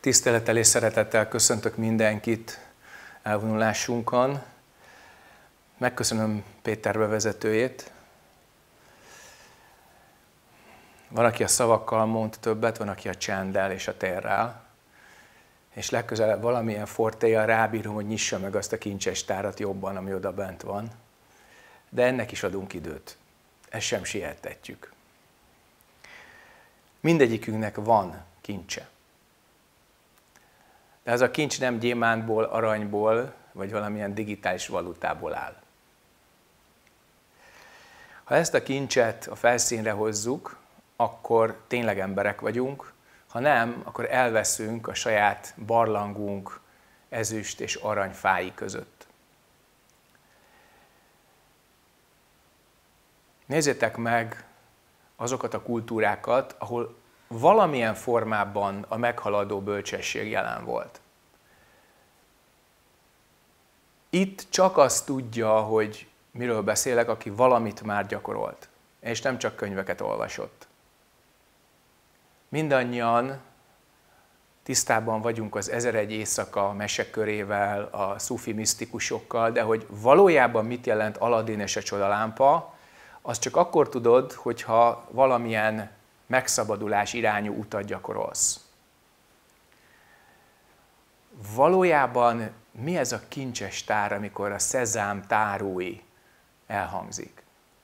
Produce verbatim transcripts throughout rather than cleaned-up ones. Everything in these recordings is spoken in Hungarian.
Tisztelettel és szeretettel köszöntök mindenkit elvonulásunkon. Megköszönöm Péter bevezetőjét. Van, aki a szavakkal mond többet, van, aki a csenddel és a térrel. És legközelebb valamilyen fortéjjal rábírom, hogy nyissa meg azt a kincses tárat jobban, ami oda bent van. De ennek is adunk időt. Ezt sem sietetjük. Mindegyikünknek van kincse. De ez a kincs nem gyémántból, aranyból, vagy valamilyen digitális valutából áll. Ha ezt a kincset a felszínre hozzuk, akkor tényleg emberek vagyunk, ha nem, akkor elveszünk a saját barlangunk ezüst és arany fái között. Nézzétek meg azokat a kultúrákat, ahol valamilyen formában a meghaladó bölcsesség jelen volt. Itt csak azt tudja, hogy miről beszélek, aki valamit már gyakorolt, és nem csak könyveket olvasott. Mindannyian tisztában vagyunk az Ezeregy éjszaka mesekörével, a szufi misztikusokkal, de hogy valójában mit jelent Aladdin és a csodalámpa, azt csak akkor tudod, hogyha valamilyen megszabadulás irányú utat gyakorolsz. Valójában mi ez a kincses tár, amikor a szezám tárúj elhangzik?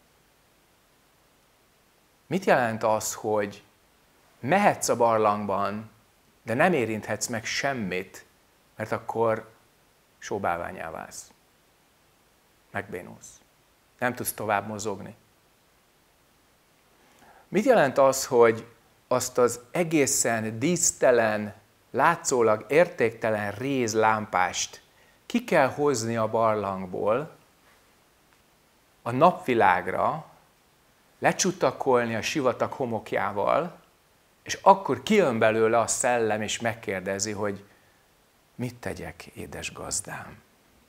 Mit jelent az, hogy mehetsz a barlangban, de nem érinthetsz meg semmit, mert akkor sóbálvánnyá válsz. Megbénulsz. Nem tudsz tovább mozogni. Mit jelent az, hogy azt az egészen dísztelen, látszólag értéktelen rézlámpást ki kell hozni a barlangból, a napvilágra, lecsutakolni a sivatag homokjával, és akkor kijön belőle a szellem, és megkérdezi, hogy mit tegyek, édes gazdám?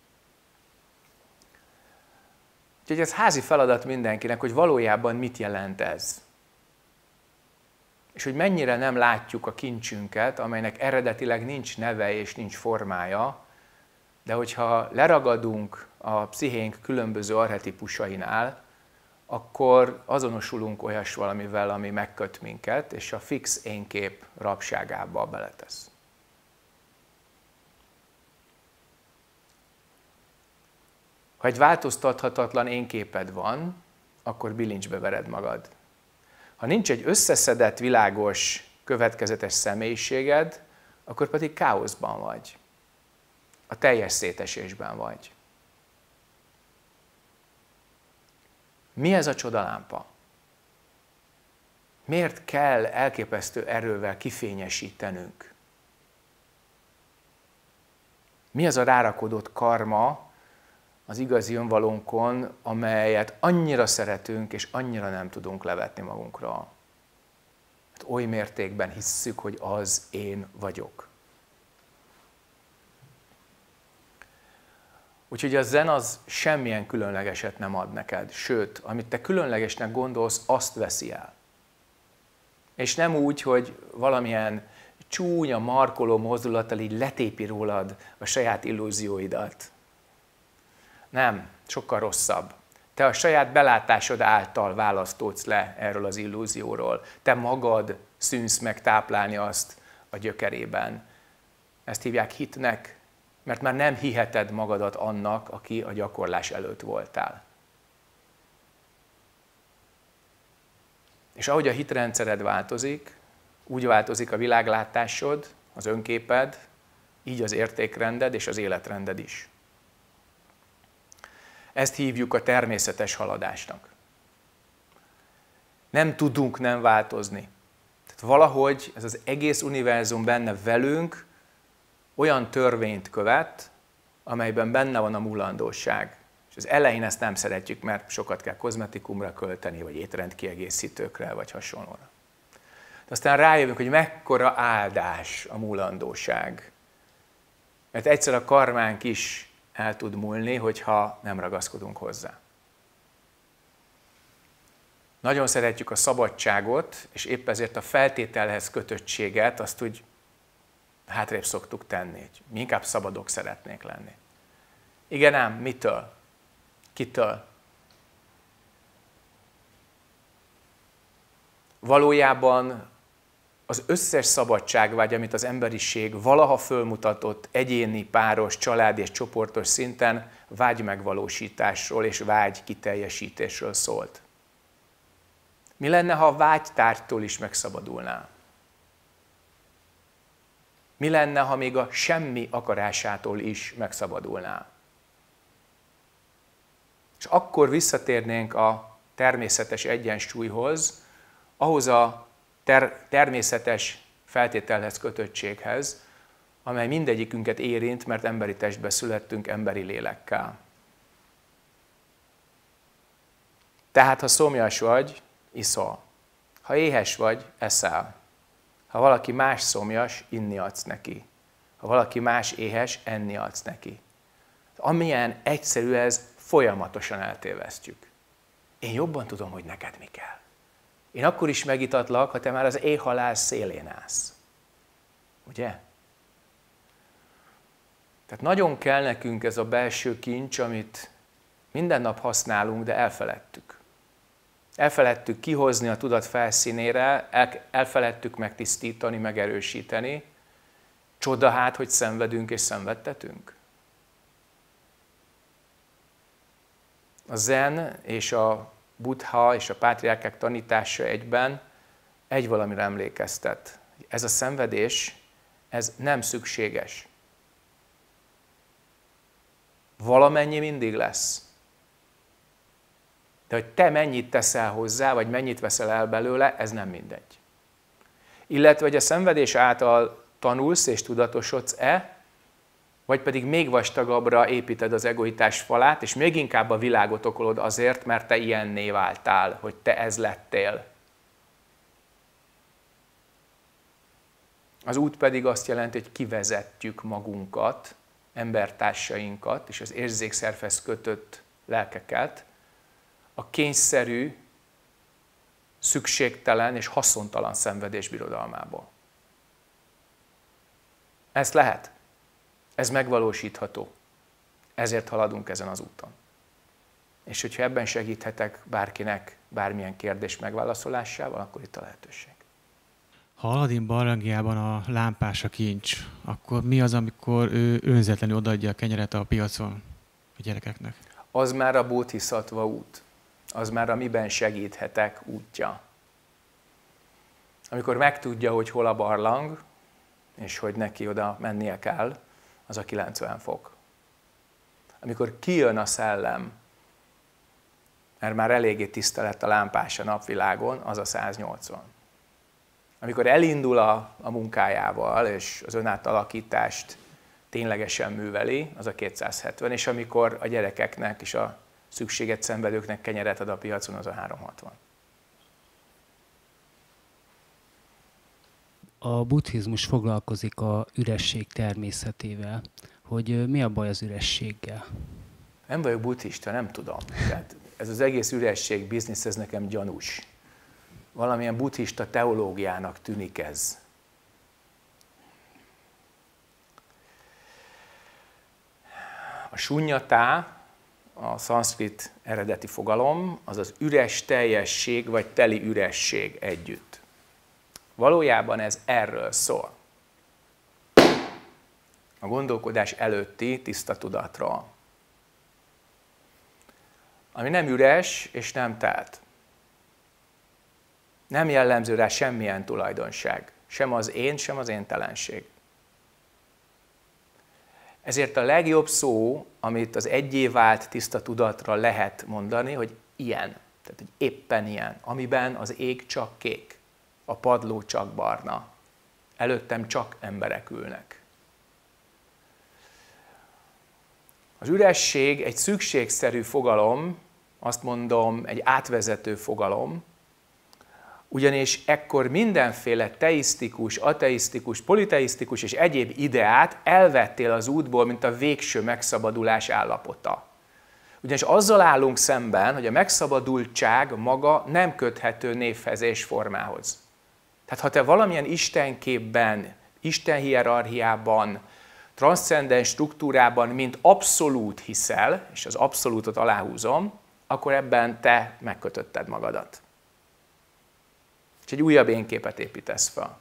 Úgyhogy ez házi feladat mindenkinek, hogy valójában mit jelent ez. És hogy mennyire nem látjuk a kincsünket, amelynek eredetileg nincs neve és nincs formája, de hogyha leragadunk a pszichénk különböző archetipusainál, akkor azonosulunk olyas valamivel, ami megköt minket, és a fix énkép rabságába beletesz. Ha egy változtathatatlan énképed van, akkor bilincsbe vered magad. Ha nincs egy összeszedett, világos, következetes személyiséged, akkor pedig káoszban vagy. A teljes szétesésben vagy. Mi ez a csodalámpa? Miért kell elképesztő erővel kifényesítenünk? Mi az a rárakodott karma az igazi önvalónkon, amelyet annyira szeretünk, és annyira nem tudunk levetni magunkra? Hát oly mértékben hisszük, hogy az én vagyok. Úgyhogy a zen az semmilyen különlegeset nem ad neked, sőt, amit te különlegesnek gondolsz, azt veszi el. És nem úgy, hogy valamilyen csúnya, markoló mozdulattal így letépi rólad a saját illúzióidat. Nem, sokkal rosszabb. Te a saját belátásod által választódsz le erről az illúzióról. Te magad szűnsz meg táplálni azt a gyökerében. Ezt hívják hitnek, mert már nem hiheted magadat annak, aki a gyakorlás előtt voltál. És ahogy a hitrendszered változik, úgy változik a világlátásod, az önképed, így az értékrended és az életrended is. Ezt hívjuk a természetes haladásnak. Nem tudunk nem változni. Tehát valahogy ez az egész univerzum benne velünk olyan törvényt követ, amelyben benne van a mulandóság. És az elején ezt nem szeretjük, mert sokat kell kozmetikumra költeni, vagy étrendkiegészítőkre, vagy hasonlóra. De aztán rájövünk, hogy mekkora áldás a mulandóság. Mert egyszer a karmánk is el tud múlni, hogyha nem ragaszkodunk hozzá. Nagyon szeretjük a szabadságot, és épp ezért a feltételhez kötöttséget, azt úgy hátrébb szoktuk tenni. Mi inkább szabadok szeretnénk lenni. Igen ám, mitől? Kitől? Valójában az összes szabadságvágy, amit az emberiség valaha fölmutatott egyéni, páros, családi és csoportos szinten, vágy megvalósításról és vágy kiteljesítésről szólt. Mi lenne, ha a vágytárgytól is megszabadulnál? Mi lenne, ha még a semmi akarásától is megszabadulnál? És akkor visszatérnénk a természetes egyensúlyhoz, ahhoz a ter- természetes feltételhez, kötöttséghez, amely mindegyikünket érint, mert emberi testbe születtünk emberi lélekkel. Tehát, ha szomjas vagy, iszol. Ha éhes vagy, eszel. Ha valaki más szomjas, inni adsz neki. Ha valaki más éhes, enni adsz neki. Amilyen egyszerű ez, folyamatosan eltévesztjük. Én jobban tudom, hogy neked mi kell. Én akkor is megitatlak, ha te már az éhhalál szélén állsz. Ugye? Tehát nagyon kell nekünk ez a belső kincs, amit minden nap használunk, de elfeledtük. Elfeledtük kihozni a tudat felszínére, elfeledtük megtisztítani, megerősíteni. Csoda hát, hogy szenvedünk és szenvedtetünk. A zen és a Buddha és a pátriárkák tanítása egyben egy valamire emlékeztet. Ez a szenvedés, ez nem szükséges. Valamennyi mindig lesz. De hogy te mennyit teszel hozzá, vagy mennyit veszel el belőle, ez nem mindegy. Illetve, hogy a szenvedés által tanulsz és tudatosodsz-e, vagy pedig még vastagabbra építed az egoitás falát, és még inkább a világot okolod azért, mert te ilyenné váltál, hogy te ez lettél. Az út pedig azt jelenti, hogy kivezetjük magunkat, embertársainkat és az érzékszervhez kötött lelkeket a kényszerű, szükségtelen és haszontalan szenvedés birodalmából. Ezt lehet. Ez megvalósítható. Ezért haladunk ezen az úton. És hogyha ebben segíthetek bárkinek bármilyen kérdés megválaszolásával, akkor itt a lehetőség. Ha Aladin barlangjában a lámpás a kincs, akkor mi az, amikor ő önzetlenül odaadja a kenyeret a piacon a gyerekeknek? Az már a bodhisattva út. Az már a miben segíthetek útja. Amikor megtudja, hogy hol a barlang, és hogy neki oda mennie kell, az a kilencven fok. Amikor kijön a szellem, mert már eléggé tiszta lett a lámpás a napvilágon, az a száznyolcvan. Amikor elindul a, a munkájával, és az önátalakítást ténylegesen műveli, az a kétszázhetven, és amikor a gyerekeknek és a szükséget szenvedőknek kenyeret ad a piacon, az a háromszázhatvan. A buddhizmus foglalkozik a üresség természetével, hogy mi a baj az ürességgel? Nem vagyok buddhista, nem tudom. Tehát ez az egész üresség biznisz, ez nekem gyanús. Valamilyen buddhista teológiának tűnik ez. A sunyatá, a szanszkrit eredeti fogalom, az az üres teljesség, vagy teli üresség együtt. Valójában ez erről szól. A gondolkodás előtti tiszta tudatról. Ami nem üres és nem telt. Nem jellemző rá semmilyen tulajdonság. Sem az én, sem az éntelenség. Ezért a legjobb szó, amit az egyé vált tiszta tudatra lehet mondani, hogy ilyen. Tehát, hogy éppen ilyen. Amiben az ég csak kék. A padló csak barna. Előttem csak emberek ülnek. Az üresség egy szükségszerű fogalom, azt mondom, egy átvezető fogalom, ugyanis ekkor mindenféle teisztikus, ateisztikus, politeisztikus és egyéb ideát elvettél az útból, mint a végső megszabadulás állapota. Ugyanis azzal állunk szemben, hogy a megszabadultság maga nem köthető névhez és formához. Tehát ha te valamilyen istenképben Isten hierarchiában, transzcendens struktúrában, mint abszolút hiszel, és az abszolútot aláhúzom, akkor ebben te megkötötted magadat. És egy újabb énképet építesz fel.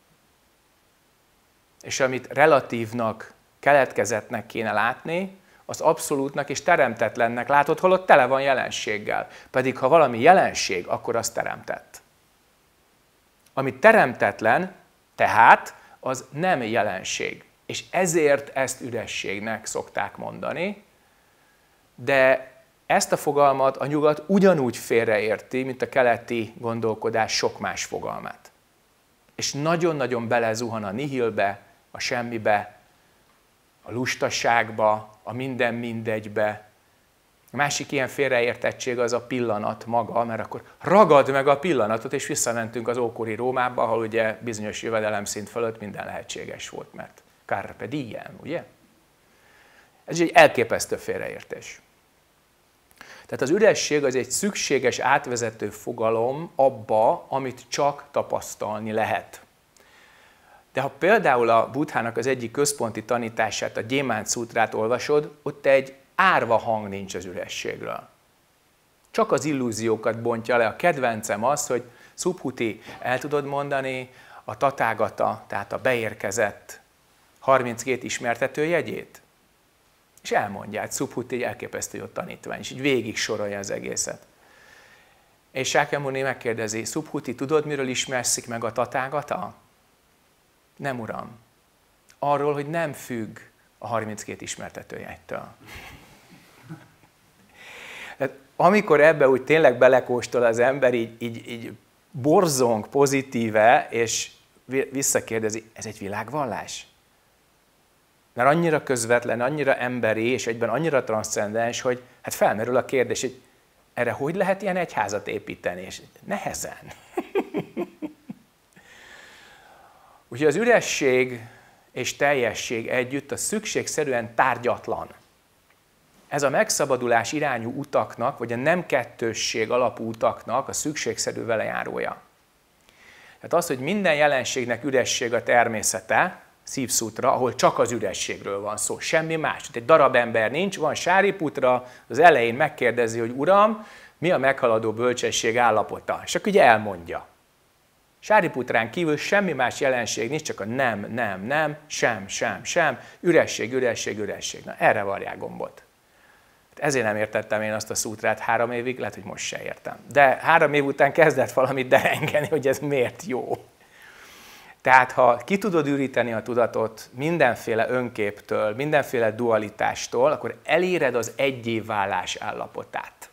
És amit relatívnak, keletkezettnek kéne látni, az abszolútnak és teremtetlennek látod, holott tele van jelenséggel. Pedig ha valami jelenség, akkor az teremtett. Ami teremtetlen, tehát az nem jelenség. És ezért ezt ürességnek szokták mondani, de ezt a fogalmat a nyugat ugyanúgy félreérti, mint a keleti gondolkodás sok más fogalmát. És nagyon-nagyon belezuhan a nihilbe, a semmibe, a lustaságba, a minden mindegybe. A másik ilyen félreértettség az a pillanat maga, mert akkor ragad meg a pillanatot, és visszamentünk az ókori Rómába, ahol ugye bizonyos jövedelemszint fölött minden lehetséges volt, mert carpe diem, ugye? Ez egy elképesztő félreértés. Tehát az üresség az egy szükséges átvezető fogalom abba, amit csak tapasztalni lehet. De ha például a Buddhának az egyik központi tanítását, a Gyémánt Szútrát olvasod, ott egy árva hang nincs az ürességről. Csak az illúziókat bontja le. A kedvencem az, hogy Subhuti, el tudod mondani a Tathagata, tehát a beérkezett harminckét ismertető jegyét? És elmondja, hogy Subhuti egy elképesztő jó tanítvány, és így végig sorolja az egészet. És Sákyamuni megkérdezi, Subhuti, tudod, miről ismerszik meg a Tathagata? Nem, uram. Arról, hogy nem függ a harminckét ismertetőjegytől. Tehát amikor ebbe úgy tényleg belekóstol az ember, így, így, így borzong pozitíve, és visszakérdezi, ez egy világvallás? Mert annyira közvetlen, annyira emberi, és egyben annyira transzcendens, hogy hát felmerül a kérdés, hogy erre hogy lehet ilyen egyházat építeni? És nehezen. Úgyhogy az üresség és teljesség együtt a szükségszerűen tárgyatlan. Ez a megszabadulás irányú utaknak, vagy a nem kettősség alapú utaknak a szükségszerű velejárója. Tehát az, hogy minden jelenségnek üresség a természete, Szívszútra, ahol csak az ürességről van szó, semmi más. Egy darab ember nincs, van Sáriputra, az elején megkérdezi, hogy uram, mi a meghaladó bölcsesség állapota? És akkor ugye elmondja. Sáriputrán kívül semmi más jelenség nincs, csak a nem, nem, nem, sem, sem, sem, üresség, üresség, üresség. Na, erre varják gombot. Ezért nem értettem én azt a szútrát három évig, lehet, hogy most se értem. De három év után kezdett valamit derengeni, hogy ez miért jó. Tehát ha ki tudod üríteni a tudatot mindenféle önképtől, mindenféle dualitástól, akkor eléred az egyé válás állapotát.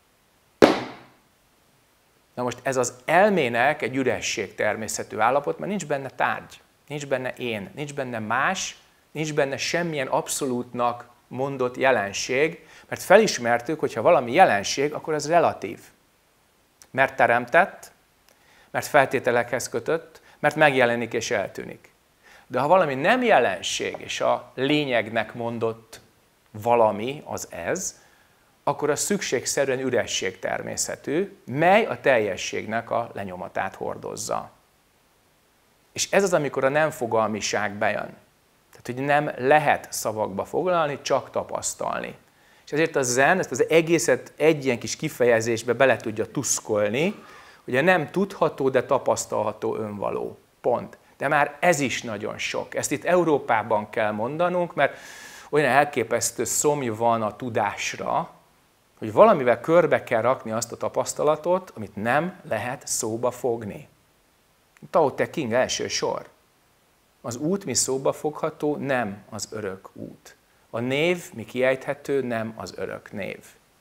Na most ez az elmének egy üresség természetű állapot, mert nincs benne tárgy, nincs benne én, nincs benne más, nincs benne semmilyen abszolútnak mondott jelenség, mert felismertük, hogy ha valami jelenség, akkor az relatív. Mert teremtett, mert feltételekhez kötött, mert megjelenik és eltűnik. De ha valami nem jelenség, és a lényegnek mondott valami az ez, akkor az szükségszerűen üresség természetű, mely a teljességnek a lenyomatát hordozza. És ez az, amikor a nem fogalmiság bejön. Tehát, hogy nem lehet szavakba foglalni, csak tapasztalni. És ezért a zen ezt az egészet egy ilyen kis kifejezésbe bele tudja tuszkolni, ugye nem tudható, de tapasztalható önvaló. Pont. De már ez is nagyon sok. Ezt itt Európában kell mondanunk, mert olyan elképesztő szomj van a tudásra, hogy valamivel körbe kell rakni azt a tapasztalatot, amit nem lehet szóba fogni. Tao Te Ching első sor. Az út, mi szóba fogható, nem az örök út. A név, mi kiejthető, nem az örök név.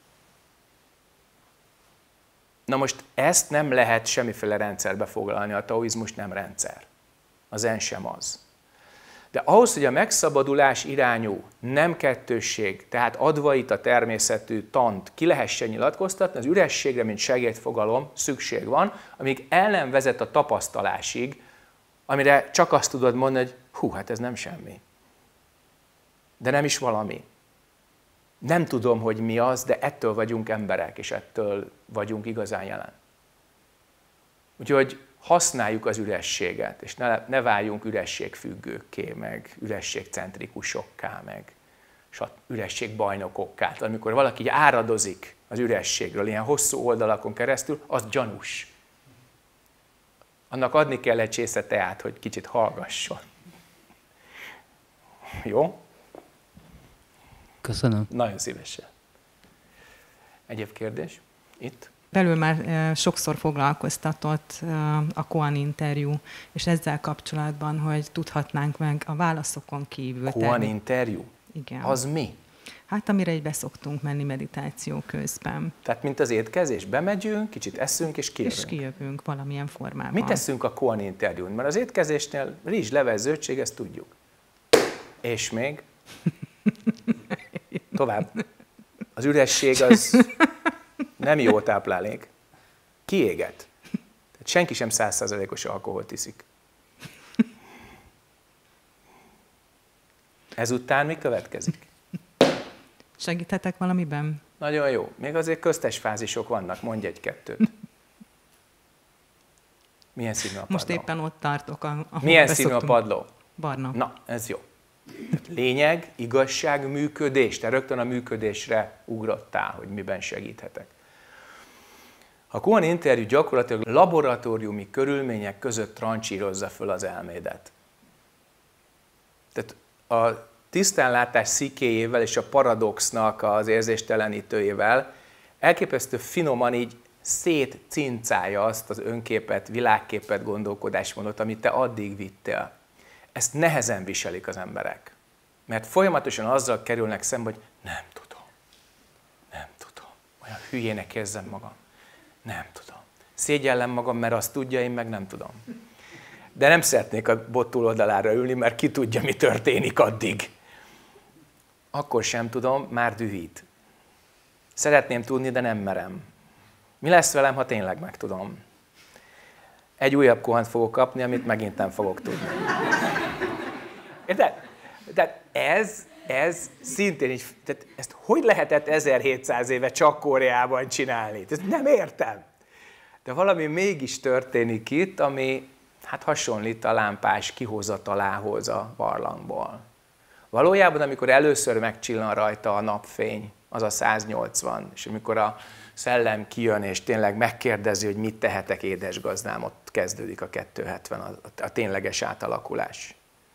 Na most ezt nem lehet semmiféle rendszerbe foglalni, a taoizmus nem rendszer. A zen sem az. De ahhoz, hogy a megszabadulás irányú nem kettősség, tehát advaita természetű tant ki lehessen nyilatkoztatni, az ürességre, mint segédfogalom szükség van, amíg el nem vezet a tapasztalásig, amire csak azt tudod mondani, hogy hú, hát ez nem semmi. De nem is valami. Nem tudom, hogy mi az, de ettől vagyunk emberek, és ettől vagyunk igazán jelen. Úgyhogy használjuk az ürességet, és ne, ne váljunk ürességfüggőkké, meg ürességcentrikusokká, meg ürességbajnokokká. Amikor valaki áradozik az ürességről, ilyen hosszú oldalakon keresztül, az gyanús. Annak adni kell egy csésze teát, hogy kicsit hallgasson. Jó? Köszönöm. Nagyon szívesen. Egyéb kérdés? Itt? Belül már e, sokszor foglalkoztatott e, a Koan interjú, és ezzel kapcsolatban, hogy tudhatnánk meg a válaszokon kívül. Koan interjú? Igen. Az mi? Hát amire így beszoktunk menni meditáció közben. Tehát mint az étkezés, bemegyünk, kicsit eszünk és kijövünk. És kijövünk valamilyen formában. Mit teszünk a Koan interjún? Mert az étkezésnél rizs, leves, zöldség, ezt tudjuk. És még? Tovább. Az üresség az nem jó táplálék. Kiéget. Tehát senki sem száz százalékos alkoholt iszik. Ezután mi következik? Segíthetek valamiben? Nagyon jó. Még azért köztes fázisok vannak, mondj egy-kettőt. Milyen színű a padló? Most éppen ott tartok. A, Milyen színű a padló? Barna. Na, ez jó. Lényeg, igazság, működés. Te rögtön a működésre ugrottál, hogy miben segíthetek. A Koan interjú gyakorlatilag laboratóriumi körülmények között trancsírozza föl az elmédet. Tehát a tisztánlátás szikéjével és a paradoxnak az érzéstelenítőjével elképesztő finoman így szétcincálja azt az önképet, világképet, gondolkodásmódot, amit te addig vittél. Ezt nehezen viselik az emberek, mert folyamatosan azzal kerülnek szembe, hogy nem tudom, nem tudom, olyan hülyének érzem magam, nem tudom. Szégyellem magam, mert azt tudja, én meg nem tudom. De nem szeretnék a bot túloldalára ülni, mert ki tudja, mi történik addig. Akkor sem tudom, már dühít. Szeretném tudni, de nem merem. Mi lesz velem, ha tényleg megtudom? Egy újabb kohant fogok kapni, amit megint nem fogok tudni. Érted? Tehát ez, ez szintén így, tehát ezt hogy lehetett ezerhétszáz éve csak Koreában csinálni? Ezt nem értem. De valami mégis történik itt, ami hát hasonlít a lámpás kihozatalához a barlangból. Valójában, amikor először megcsillan rajta a napfény, az a száznyolcvan, és amikor a szellem kijön, és tényleg megkérdezi, hogy mit tehetek, édesgazdám, ott kezdődik a kétszázhetven, a, a tényleges átalakulás.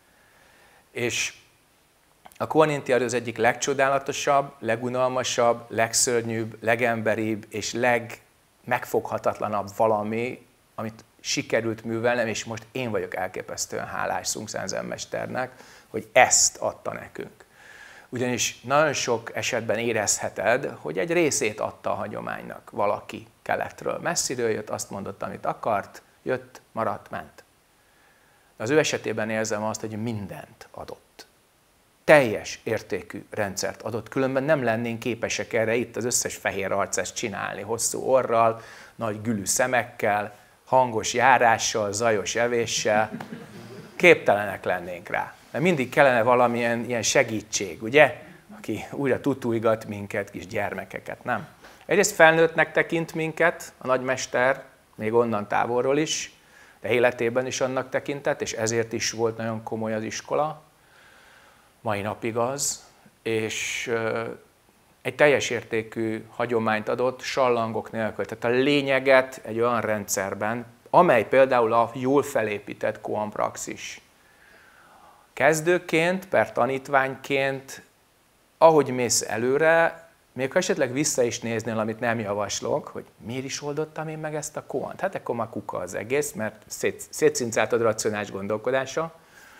És a Koan interjú az egyik legcsodálatosabb, legunalmasabb, legszörnyűbb, legemberibb és legmegfoghatatlanabb valami, amit sikerült művelnem, és most én vagyok elképesztően hálás Sung San Zen mesternek, hogy ezt adta nekünk. Ugyanis nagyon sok esetben érezheted, hogy egy részét adta a hagyománynak valaki keletről. Messziről jött, azt mondott, amit akart, jött, maradt, ment. De az ő esetében érzem azt, hogy mindent adott. Teljes értékű rendszert adott, különben nem lennénk képesek erre itt az összes fehér arcást csinálni, hosszú orral, nagy gülű szemekkel, hangos járással, zajos evéssel. Képtelenek lennénk rá. Mert mindig kellene valamilyen ilyen segítség, ugye? Aki újra tutújgat minket, kis gyermekeket, nem? Egyrészt felnőttnek tekint minket, a nagymester, még onnan távolról is, de életében is annak tekintett, és ezért is volt nagyon komoly az iskola, mai napig az, és egy teljes értékű hagyományt adott, sallangok nélkül. Tehát a lényeget egy olyan rendszerben, amely például a jól felépített Koan praxis. Kezdőként, per tanítványként, ahogy mész előre, még ha esetleg vissza is néznél, amit nem javaslok, hogy miért is oldottam én meg ezt a Koant? Hát akkor már kuka az egész, mert szét, szétszincáltad racionális gondolkodása.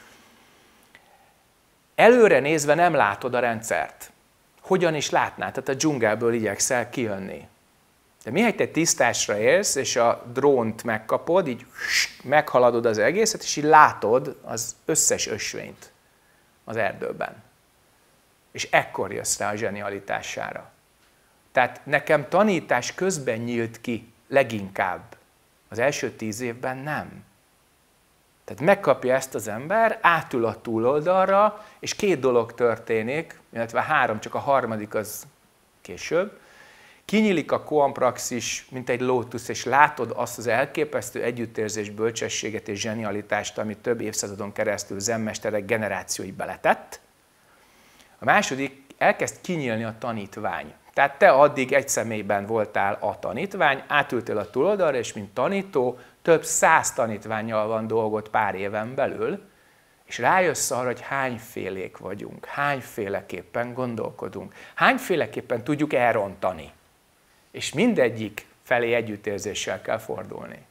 Előre nézve nem látod a rendszert. Hogyan is látnád? Tehát a dzsungelből igyekszel kijönni. De mihelyt te tisztásra érsz, és a drónt megkapod, így meghaladod az egészet, és így látod az összes ösvényt az erdőben. És ekkor jössz rá a zsenialitására. Tehát nekem tanítás közben nyílt ki leginkább. Az első tíz évben nem. Tehát megkapja ezt az ember, átül a túloldalra, és két dolog történik, illetve három, csak a harmadik az később. Kinyílik a koan praxis, mint egy lótusz, és látod azt az elképesztő együttérzés, bölcsességet és zsenialitást, amit több évszázadon keresztül zenmesterek generációi beletett. A második, elkezd kinyílni a tanítvány. Tehát te addig egy személyben voltál a tanítvány, átültél a túloldalra, és mint tanító több száz tanítvánnyal van dolgod pár éven belül, és rájössz arra, hogy hányfélék vagyunk, hányféleképpen gondolkodunk, hányféleképpen tudjuk elrontani. És mindegyik felé együttérzéssel kell fordulni.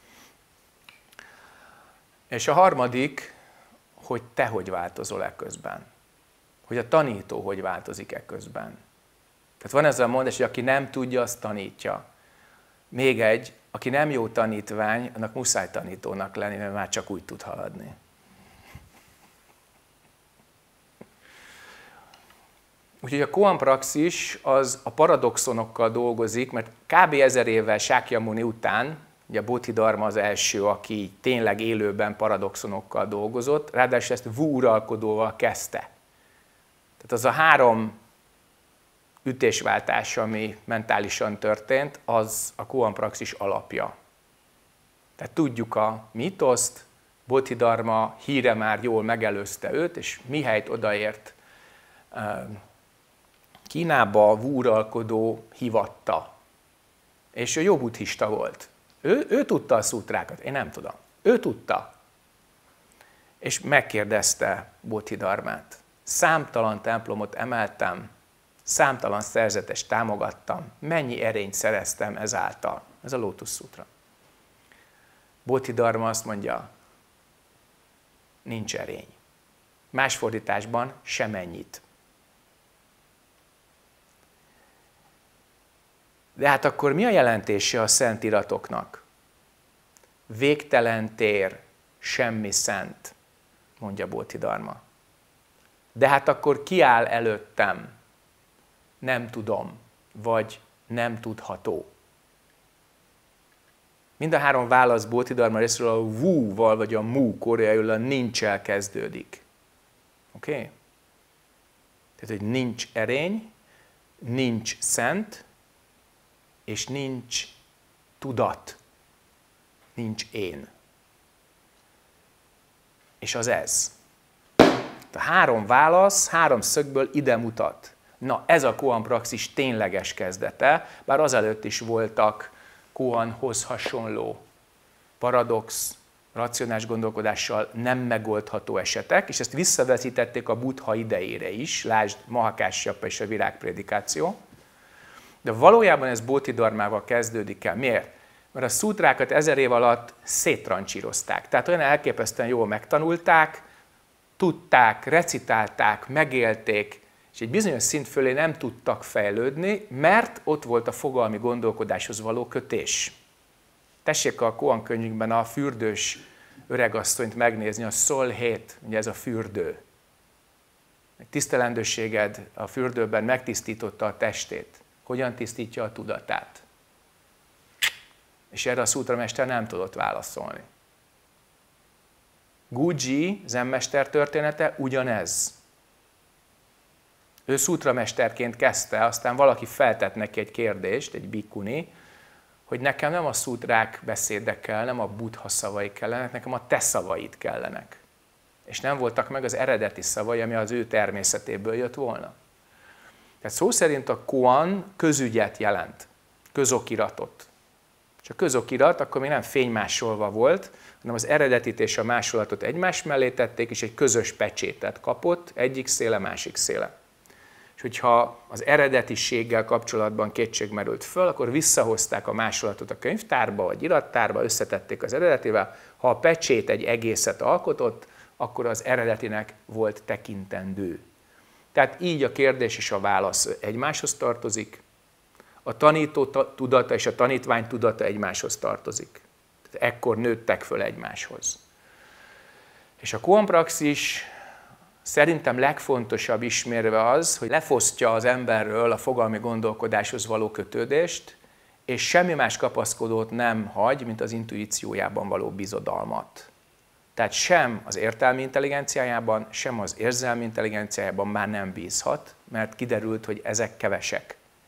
És a harmadik, hogy te hogy változol e közben. Hogy a tanító hogy változik e közben. Tehát van ez a mondás, hogy aki nem tudja, azt tanítja. Még egy, aki nem jó tanítvány, annak muszáj tanítónak lenni, mert már csak úgy tud haladni. Úgyhogy a koan praxis az a paradoxonokkal dolgozik, mert kb. ezer évvel Sákyamuni után, ugye a Bodhidharma az első, aki tényleg élőben paradoxonokkal dolgozott, ráadásul ezt Wu uralkodóval kezdte. Tehát az a három ütésváltás, ami mentálisan történt, az a koan praxis alapja. Tehát tudjuk a mitoszt, Bodhidharma híre már jól megelőzte őt, és mihelyt odaért Kínába, Wu uralkodó hívatta. És ő jó buddhista volt. Ő, ő tudta a szútrákat, én nem tudom. Ő tudta. És megkérdezte Bodhidharmát. Számtalan templomot emeltem, számtalan szerzetest támogattam, mennyi erényt szereztem ezáltal. Ez a Lótusz Szútra. Bodhidharma azt mondja, nincs erény. Más fordításban semennyit. De hát akkor mi a jelentése a szent iratoknak? Végtelen tér, semmi szent, mondja Bodhidharma. De hát akkor ki áll előttem? Nem tudom, vagy nem tudható. Mind a három válasz Bodhidharma részéről a Wu-val, vagy a Mu koreaiul a nincs-el kezdődik. Oké? Okay? Tehát, hogy nincs erény, nincs szent, és nincs tudat, nincs én. És az ez. A három válasz, három szögből ide mutat. Na, ez a koan praxis tényleges kezdete, bár azelőtt is voltak koanhoz hasonló paradox, racionális gondolkodással nem megoldható esetek, és ezt visszavetítették a Buddha idejére is, lásd Mahakássapa és a virágprédikáció. De valójában ez Bodhidharmával kezdődik el. Miért? Mert a szútrákat ezer év alatt széttrancsírozták. Tehát olyan elképesztően jól megtanulták, tudták, recitálták, megélték, és egy bizonyos szint fölé nem tudtak fejlődni, mert ott volt a fogalmi gondolkodáshoz való kötés. Tessék a koan könyvünkben a fürdős öregasszonyt megnézni, a szolhét, ugye ez a fürdő. Tisztelendőséged a fürdőben megtisztította a testét. Hogyan tisztítja a tudatát? És erre a szútramester nem tudott válaszolni. Guji, zenmester története ugyanez. Ő szútramesterként kezdte, aztán valaki feltett neki egy kérdést, egy bhikkhuni, hogy nekem nem a szútrák beszédek kell, nem a Buddha szavai kellenek, nekem a te szavaid kellenek. És nem voltak meg az eredeti szavai, ami az ő természetéből jött volna. Tehát szó szerint a koan közügyet jelent, közokiratot. És a közokirat akkor még nem fénymásolva volt, hanem az eredetit és a másolatot egymás mellé tették, és egy közös pecsétet kapott, egyik széle, másik széle. És hogyha az eredetiséggel kapcsolatban kétség merült föl, akkor visszahozták a másolatot a könyvtárba vagy irattárba, összetették az eredetivel. Ha a pecsét egy egészet alkotott, akkor az eredetinek volt tekintendő. Tehát így a kérdés és a válasz egymáshoz tartozik, a tanító tudata és a tanítvány tudata egymáshoz tartozik. Tehát ekkor nőttek föl egymáshoz. És a koan praxis szerintem legfontosabb ismérve az, hogy lefosztja az emberről a fogalmi gondolkodáshoz való kötődést, és semmi más kapaszkodót nem hagy, mint az intuíciójában való bizodalmat. Tehát sem az értelmi intelligenciájában, sem az érzelmi intelligenciájában már nem bízhat, mert kiderült, hogy ezek kevesek.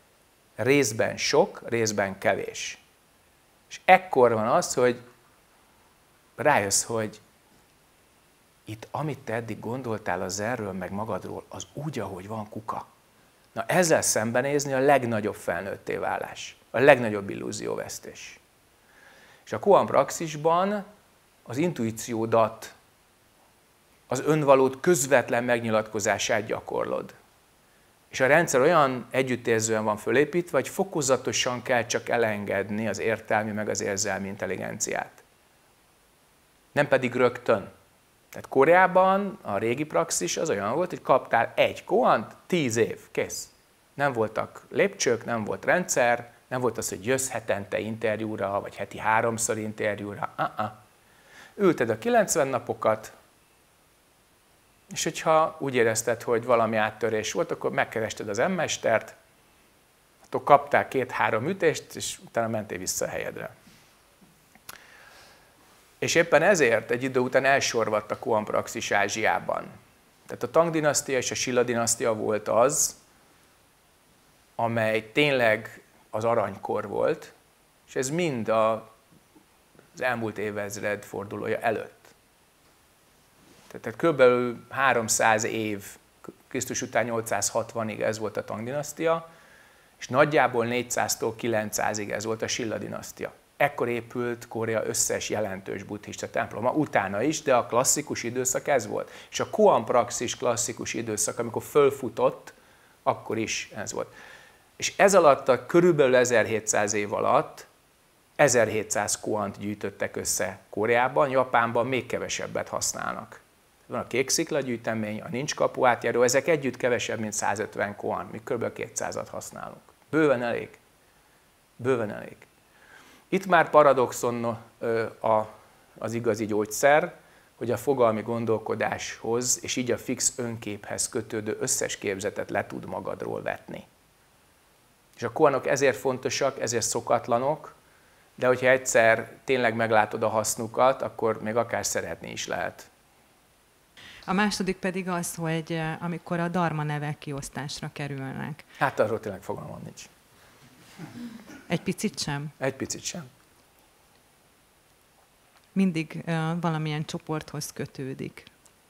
részben sok, részben kevés. És ekkor van az, hogy rájössz, hogy itt, amit te eddig gondoltál az erről, meg magadról, az úgy, ahogy van, kuka. Na ezzel szembenézni a legnagyobb felnőtté válás, a legnagyobb illúzióvesztés. És a koan praxisban az intuíciódat, az önvalód közvetlen megnyilatkozását gyakorlod. És a rendszer olyan együttérzően van fölépítve, hogy fokozatosan kell csak elengedni az értelmi meg az érzelmi intelligenciát. Nem pedig rögtön. Tehát Koreában a régi praxis az olyan volt, hogy kaptál egy koant, tíz év, kész. Nem voltak lépcsők, nem volt rendszer, nem volt az, hogy jössz hetente interjúra, vagy heti háromszor interjúra. Uh-uh. Ülted a kilencven napokat, és hogyha úgy érezted, hogy valami áttörés volt, akkor megkerested az M-mestert, akkor kaptál két-három ütést, és utána mentél vissza a helyedre. És éppen ezért egy idő után elsorvadt a koan praxis Ázsiában. Tehát a Tang-dinasztia és a Silla-dinasztia volt az, amely tényleg az aranykor volt, és ez mind a, az elmúlt évezred fordulója előtt. Tehát kb. háromszáz év, Krisztus után nyolcszázhatvanig ez volt a Tang-dinasztia, és nagyjából négyszáztól kilencszázig ez volt a Silla-dinasztia. Ekkor épült Korea összes jelentős buddhista temploma, utána is, de a klasszikus időszak ez volt. És a koan praxis klasszikus időszak, amikor fölfutott, akkor is ez volt. És ez alatt a körülbelül ezerhétszáz év alatt ezerhétszáz koant gyűjtöttek össze Koreában, Japánban még kevesebbet használnak. Van a kék sziklagyűjtemény, a nincs kapu átjáró, ezek együtt kevesebb, mint százötven koan, mi kb. kétszázat használunk. Bőven elég. Bőven elég. Itt már paradoxon az igazi gyógyszer, hogy a fogalmi gondolkodáshoz és így a fix önképhez kötődő összes képzetet le tud magadról vetni. És a koanok ezért fontosak, ezért szokatlanok, de hogyha egyszer tényleg meglátod a hasznukat, akkor még akár szeretni is lehet. A második pedig az, hogy amikor a dharma nevek kiosztásra kerülnek. Hát arról tényleg fogalmam nincs. Egy picit sem? Egy picit sem. Mindig uh, valamilyen csoporthoz kötődik.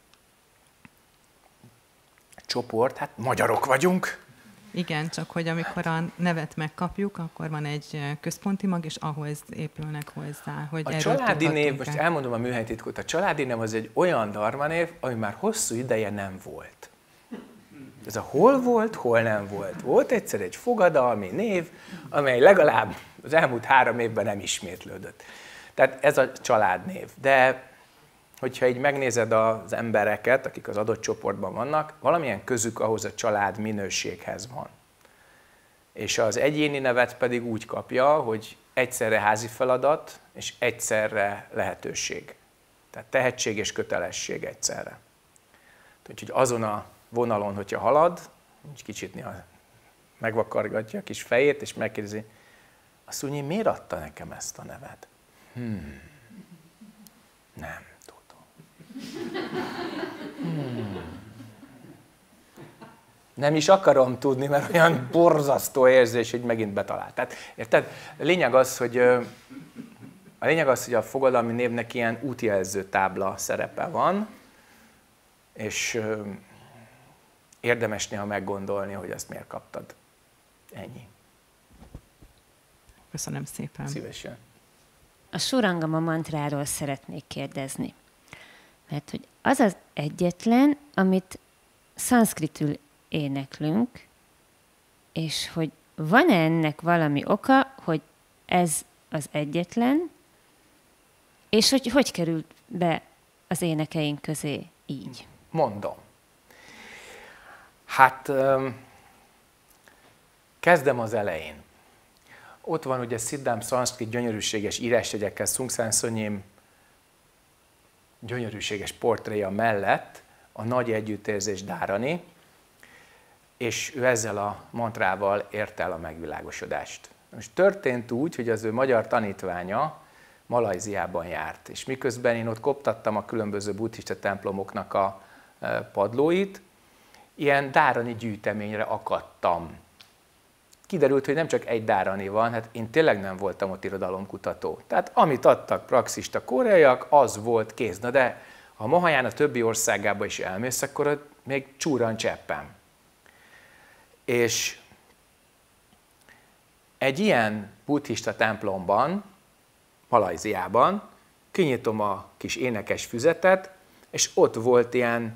Csoport? Hát magyarok vagyunk. Igen, csak hogy amikor a nevet megkapjuk, akkor van egy központi mag, és ahhoz épülnek hozzá. Hogy a családi név, most elmondom a műhelytitkot, a családi név az egy olyan dharma név, ami már hosszú ideje nem volt. Ez a hol volt, hol nem volt. Volt egyszer egy fogadalmi név, amely legalább az elmúlt három évben nem ismétlődött. Tehát ez a családnév. De hogyha így megnézed az embereket, akik az adott csoportban vannak, valamilyen közük ahhoz a család minőséghez van. És az egyéni nevet pedig úgy kapja, hogy egyszerre házi feladat, és egyszerre lehetőség. Tehát tehetség és kötelesség egyszerre. Úgyhogy azon a vonalon, hogyha halad, egy kicsit néha megvakargatja a kis fejét, és megkérdezi, a szunyi miért adta nekem ezt a nevet? Hmm. Nem tudom. Hmm. Nem is akarom tudni, mert olyan borzasztó érzés, hogy megint betalált. Tehát, érted? A lényeg az, hogy a lényeg az, hogy a fogadalmi névnek ilyen útjelző tábla szerepe van, és érdemes néha meggondolni, hogy ezt miért kaptad. Ennyi. Köszönöm szépen. Szívesen. A Surangama mantráról szeretnék kérdezni. Mert hogy az az egyetlen, amit szanszkritül éneklünk, és hogy van-e ennek valami oka, hogy ez az egyetlen, és hogy hogy került be az énekeink közé így? Mondom. Hát kezdem az elején. Ott van ugye Siddham szanszkrit gyönyörűséges írásjegyekkel Sungsan Szonyim gyönyörűséges portréja mellett a nagy együttérzés Dharani, és ő ezzel a mantrával ért el a megvilágosodást. Most történt úgy, hogy az ő magyar tanítványa Malajziában járt, és miközben én ott koptattam a különböző buddhista templomoknak a padlóit, ilyen dharani gyűjteményre akadtam. kiderült, hogy nem csak egy Dharani van, hát én tényleg nem voltam ott irodalomkutató. Tehát amit adtak praxista koreaiak, az volt kész. Na de ha Mahaján a többi országába is elmész, akkor ott még csúran cseppem. És egy ilyen buddhista templomban, Malajziában, kinyitom a kis énekes füzetet, és ott volt ilyen,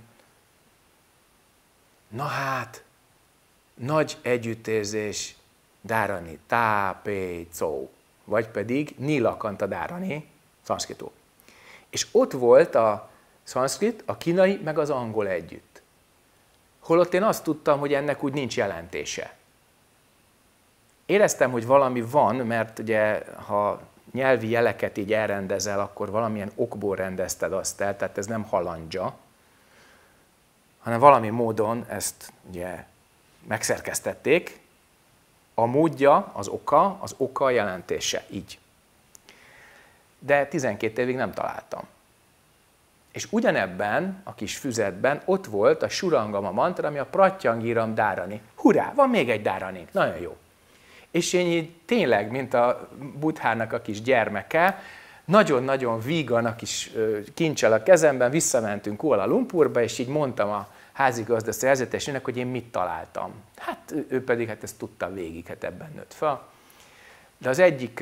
na hát, nagy együttérzés, Dharani, tá, pé, có, vagy pedig Nilakanta Dharani, szanszkritul. És ott volt a szanszkrit, a kínai, meg az angol együtt. Holott én azt tudtam, hogy ennek úgy nincs jelentése. Éreztem, hogy valami van, mert ugye, ha nyelvi jeleket így elrendezel, akkor valamilyen okból rendezted azt el, tehát ez nem halandzsa, hanem valami módon ezt ugye megszerkesztették. A módja, az oka, az oka a jelentése, így. De tizenkét évig nem találtam. És ugyanebben a kis füzetben ott volt a Surangama mantra, ami a Pratyangíram Dharani. Hurrá, van még egy Dharani, nagyon jó. És én így tényleg, mint a Buddhának a kis gyermeke, nagyon-nagyon vígan a kis kincsel a kezemben, visszamentünk Kuala Lumpurba, és így mondtam a házigazda szerzetesnek, hogy én mit találtam. Hát ő pedig hát ezt tudta végig, hát ebben nőtt fel. De az egyik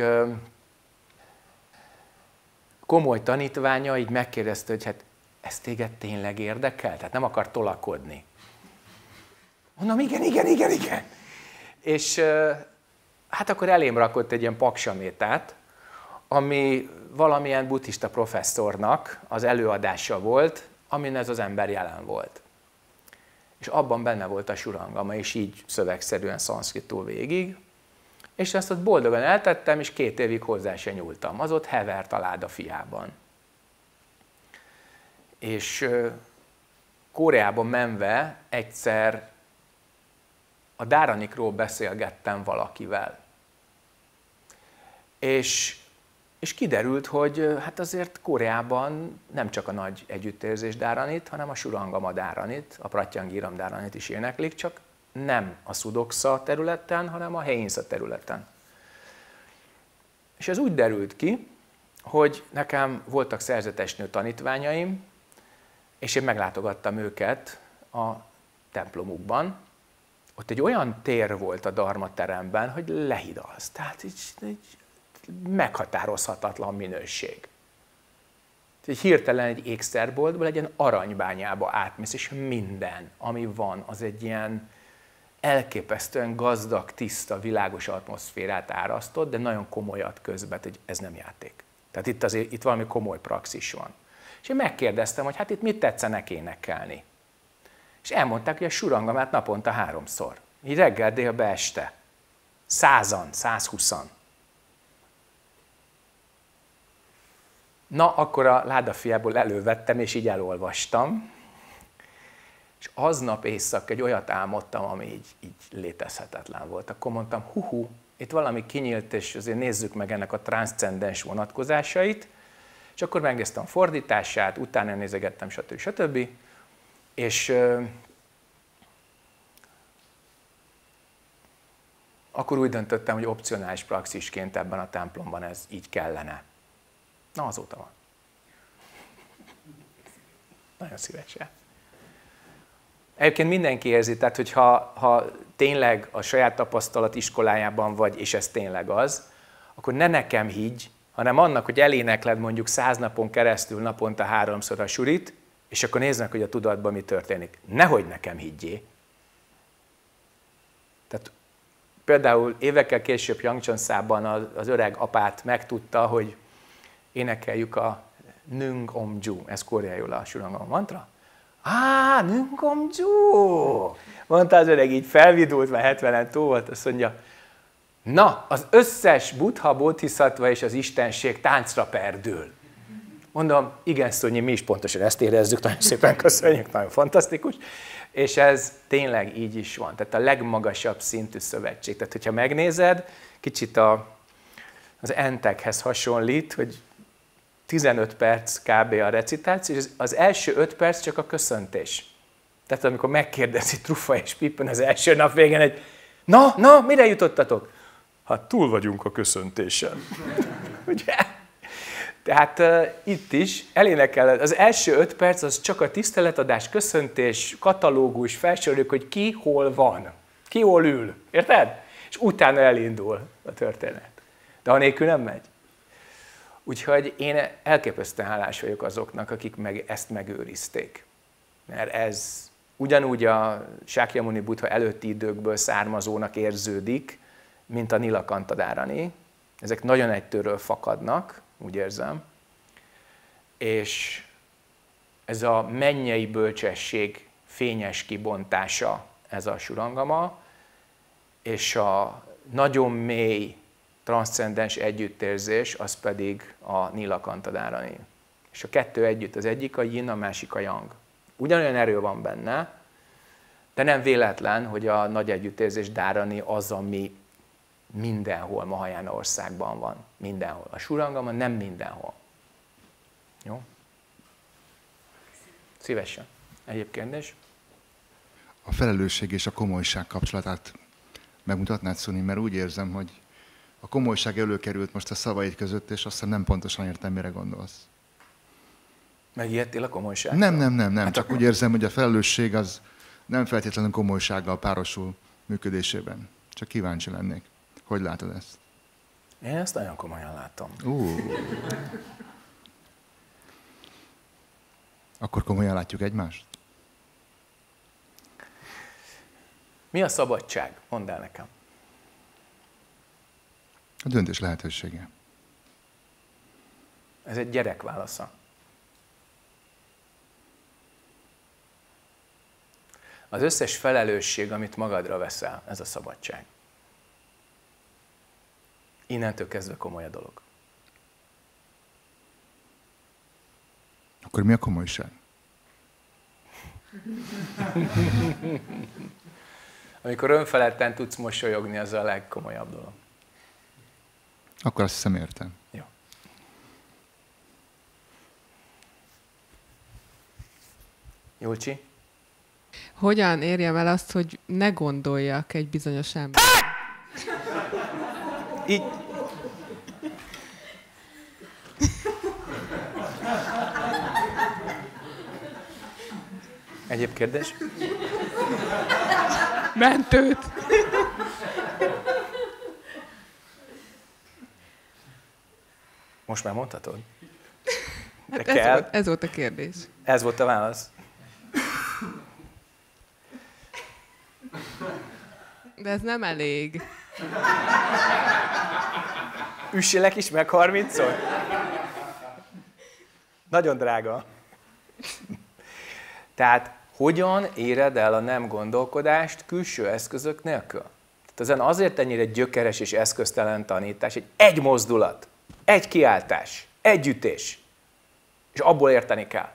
komoly tanítványa így megkérdezte, hogy hát ez téged tényleg érdekel? Tehát nem akar tolakodni. Mondom, igen, igen, igen, igen. És hát akkor elém rakott egy ilyen paksamétát, ami valamilyen buddhista professzornak az előadása volt, amin ez az ember jelen volt. És abban benne volt a surangama, és így szövegszerűen szanszkritul végig. És ezt ott boldogan eltettem, és két évig hozzá se nyúltam. Az ott hevert a láda fiában. És Koreába menve egyszer a Dharanikról beszélgettem valakivel. És, és kiderült, hogy hát azért Koreában nem csak a nagy együttérzés Dharanit, hanem a Surangama Dharanit, a Pratyangíram Dharanit is éneklik, csak nem a Sudoksa területen, hanem a Heinsza területen. És ez úgy derült ki, hogy nekem voltak szerzetesnő tanítványaim, és én meglátogattam őket a templomukban. Ott egy olyan tér volt a Dharma teremben, hogy lehidalsz. Tehát egy, egy meghatározhatatlan minőség. Egy hirtelen egy ékszerboltból egy ilyen aranybányába átmész, és minden, ami van, az egy ilyen elképesztően gazdag, tiszta, világos atmoszférát árasztott, de nagyon komolyat közben, hogy ez nem játék. Tehát itt, azért, itt valami komoly praxis van. És én megkérdeztem, hogy hát itt mit tetszenek énekelni. És elmondták, hogy a surangamát naponta háromszor. Így reggel, délbe, este. Százan, százhúszan. Na, akkor a ládafiából elővettem, és így elolvastam. És aznap éjszaka egy olyat álmodtam, ami így, így létezhetetlen volt. Akkor mondtam, hu-hu, itt valami kinyílt, és azért nézzük meg ennek a transzcendens vonatkozásait. És akkor megnéztem a fordítását, utána nézegettem, stb. stb. És euh, akkor úgy döntöttem, hogy opcionális praxisként ebben a templomban ez így kellene. Na, azóta van. Nagyon szívesen. Egyébként mindenki érzi, tehát hogyha ha tényleg a saját tapasztalat iskolájában vagy, és ez tényleg az, akkor ne nekem higgy, hanem annak, hogy elénekled mondjuk száz napon keresztül naponta háromszor a surit, és akkor nézd meg, hogy a tudatban mi történik. Nehogy nekem higgyé. Tehát például évekkel később Yangchonszában az, az öreg apát megtudta, hogy énekeljük a Nung Omju, ez koreaiul a surangama mantra. Á, Nung Omju! Mondta az öreg, így felvidult, mert hetvenen túl volt, azt mondja, na, az összes buddha, bodhisattva és az istenség táncra perdül. Mondom, igen, Szonyi, mi is pontosan ezt érezzük, nagyon szépen köszönjük, nagyon fantasztikus. És ez tényleg így is van, tehát a legmagasabb szintű szövetség. Tehát, hogyha megnézed, kicsit a, az entekhez hasonlít, hogy tizenöt perc kb. A recitáció, és az első öt perc csak a köszöntés. Tehát amikor megkérdezi Trufa és Pippen az első nap végén, hogy Na, na, mire jutottatok? Hát túl vagyunk a köszöntésen. Ugye? Tehát uh, itt is elénekel, az első öt perc az csak a tiszteletadás, köszöntés, katalógus, felsoroljuk, hogy ki hol van, ki hol ül, érted? És utána elindul a történet. De anélkül nem megy. Úgyhogy én elképesztően hálás vagyok azoknak, akik meg ezt megőrizték. Mert ez ugyanúgy a Sákyamuni Buddha előtti időkből származónak érződik, mint a Nilakantadárani. Ezek nagyon egytőről fakadnak, úgy érzem. És ez a mennyei bölcsesség fényes kibontása, ez a surangama, és a nagyon mély, transzcendens együttérzés, az pedig a Nilakantadárani. És a kettő együtt, az egyik a yin, a másik a yang. Ugyanolyan erő van benne, de nem véletlen, hogy a nagy együttérzés dárani az, ami mindenhol Mahajana országban van. Mindenhol. A surangama nem mindenhol. Jó? Szívesen. Egyéb kérdés? A felelősség és a komolyság kapcsolatát megmutatnád, Szuni, mert úgy érzem, hogy a komolyság előkerült most a szavaid között, és azt hiszem nem pontosan értem, mire gondolsz. Megijedtél a komolyságtól? Nem, nem, nem, nem. Hát Csak akkor... úgy érzem, hogy a felelősség az nem feltétlenül komolysággal párosul működésében. Csak kíváncsi lennék. Hogy látod ezt? Én ezt nagyon komolyan látom. Uh. Akkor komolyan látjuk egymást? Mi a szabadság? Mondd el nekem. A döntés lehetősége. Ez egy gyerek válasza. Az összes felelősség, amit magadra veszel, ez a szabadság. Innentől kezdve komoly a dolog. Akkor mi a komolyság? Amikor önfeledten tudsz mosolyogni, az a legkomolyabb dolog. Akkor azt hiszem értem. Jó. Julcsi? Hogyan érjem el azt, hogy ne gondoljak egy bizonyos ember? Így. Egyéb kérdés? Mentőt! Most már mondhatod? De Hát kell. ez, volt, ez volt a kérdés. Ez volt a válasz. De ez nem elég. Üsselek is meg harmincszor? Nagyon drága. Tehát hogyan éred el a nem gondolkodást külső eszközök nélkül? Tehát ezen azért ennyire gyökeres és eszköztelen tanítás, hogy egy mozdulat, egy kiáltás, egy ütés, és abból érteni kell.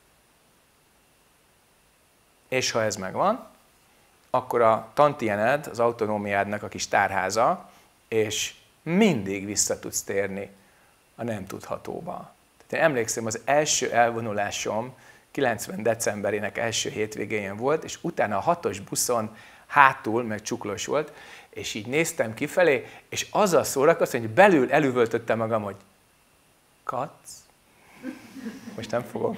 És ha ez megvan, akkor a tantiened, az autonómiádnak a kis tárháza, és mindig vissza tudsz térni a nem tudhatóba. Tehát én emlékszem, az első elvonulásom kilencven decemberének első hétvégén volt, és utána a hatos buszon hátul, meg csuklos volt, és így néztem kifelé, és azzal szórakoztam, hogy belül elüvöltöttem magam, hogy kac, most nem fogom.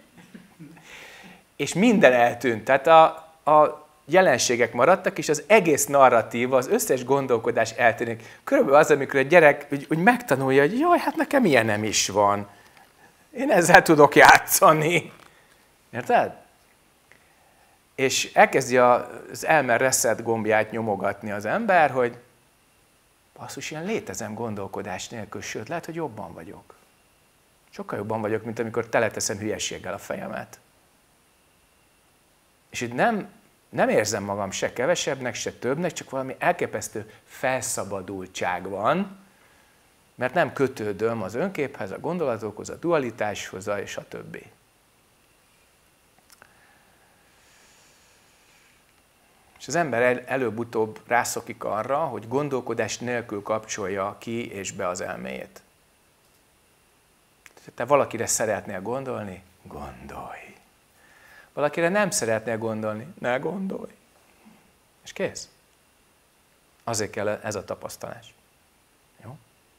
És minden eltűnt. Tehát a, a jelenségek maradtak, és az egész narratíva, az összes gondolkodás eltűnik. Körülbelül az, amikor a gyerek úgy, úgy megtanulja, hogy jaj, hát nekem ilyen nem is van. Én ezzel tudok játszani. Érted? És elkezdi az elme reset gombját nyomogatni az ember, hogy basszus, ilyen létezem gondolkodás nélkül, sőt, lehet, hogy jobban vagyok. Sokkal jobban vagyok, mint amikor teleteszem hülyességgel a fejemet. És itt nem, nem érzem magam se kevesebbnek, se többnek, csak valami elképesztő felszabadultság van, mert nem kötődöm az önképhez, a gondolatokhoz, a dualitáshoz, és a többi. És az ember el, előbb-utóbb rászokik arra, hogy gondolkodás nélkül kapcsolja ki és be az elméjét. Te valakire szeretnél gondolni? Gondolj. Valakire nem szeretnél gondolni? Ne gondolj. És kész. Azért kell ez a tapasztalás. Jó?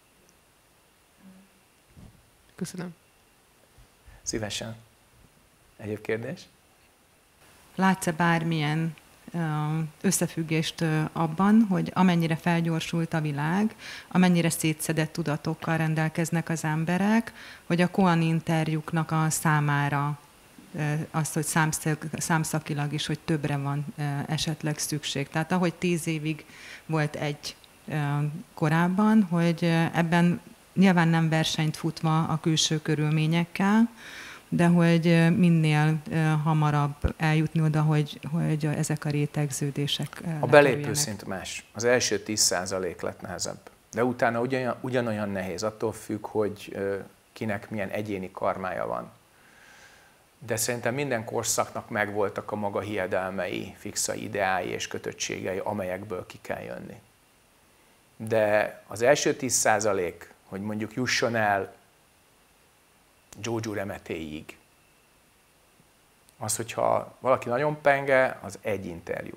Köszönöm. Szívesen. Egyéb kérdés? Látsz-e bármilyen összefüggést abban, hogy amennyire felgyorsult a világ, amennyire szétszedett tudatokkal rendelkeznek az emberek, hogy a Koan interjúknak a számára az, hogy számszak, számszakilag is, hogy többre van esetleg szükség. Tehát ahogy tíz évig volt egy korábban, hogy ebben nyilván nem versenyt futva a külső körülményekkel, de hogy minél hamarabb eljutni oda, hogy, hogy ezek a rétegződések A belépő szint más. Az első tíz százalék lett nehezebb. De utána ugyanolyan, ugyanolyan nehéz, attól függ, hogy kinek milyen egyéni karmája van. De szerintem minden korszaknak megvoltak a maga hiedelmei, fixai ideái és kötöttségei, amelyekből ki kell jönni. De az első tíz százalék, hogy mondjuk jusson el Jojo Remetéig, az, hogyha valaki nagyon penge, az egy interjú.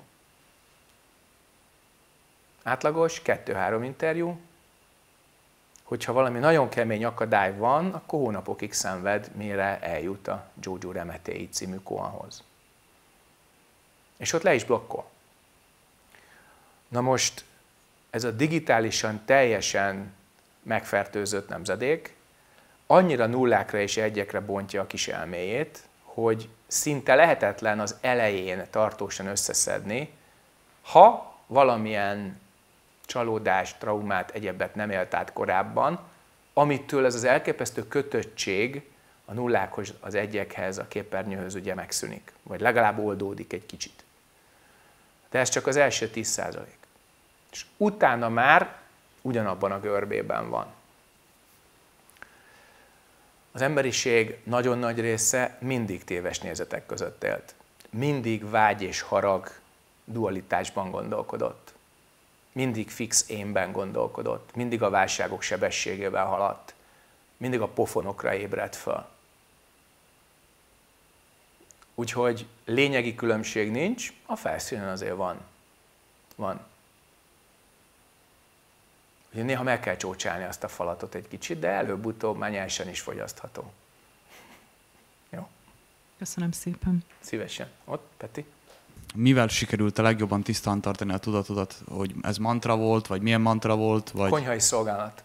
Átlagos, kettő-három interjú. Hogyha valami nagyon kemény akadály van, akkor hónapokig szenved, mire eljut a Jojo Remetéi című koanhoz. És ott le is blokkol. Na most ez a digitálisan teljesen megfertőzött nemzedék annyira nullákra és egyekre bontja a kis elméjét, hogy szinte lehetetlen az elején tartósan összeszedni, ha valamilyen csalódást, traumát, egyebet nem élt át korábban, amitől ez az elképesztő kötöttség a nullákhoz, az egyekhez, a képernyőhöz ugye megszűnik, vagy legalább oldódik egy kicsit. De ez csak az első tíz százalék. És utána már ugyanabban a görbében van. Az emberiség nagyon nagy része mindig téves nézetek között élt. Mindig vágy és harag dualitásban gondolkodott. Mindig fix énben gondolkodott. Mindig a válságok sebességével haladt. Mindig a pofonokra ébredt föl. Úgyhogy lényegi különbség nincs, a felszínen azért van. Van. Ugye néha meg kell csócsálni azt a falatot egy kicsit, de előbb-utóbb már nyersen is fogyasztható. Jó. Köszönöm szépen. Szívesen. Ott, Peti? Mivel sikerült a legjobban tisztán tartani a tudatodat? Hogy ez mantra volt, vagy milyen mantra volt? Vagy... Konyhai szolgálat.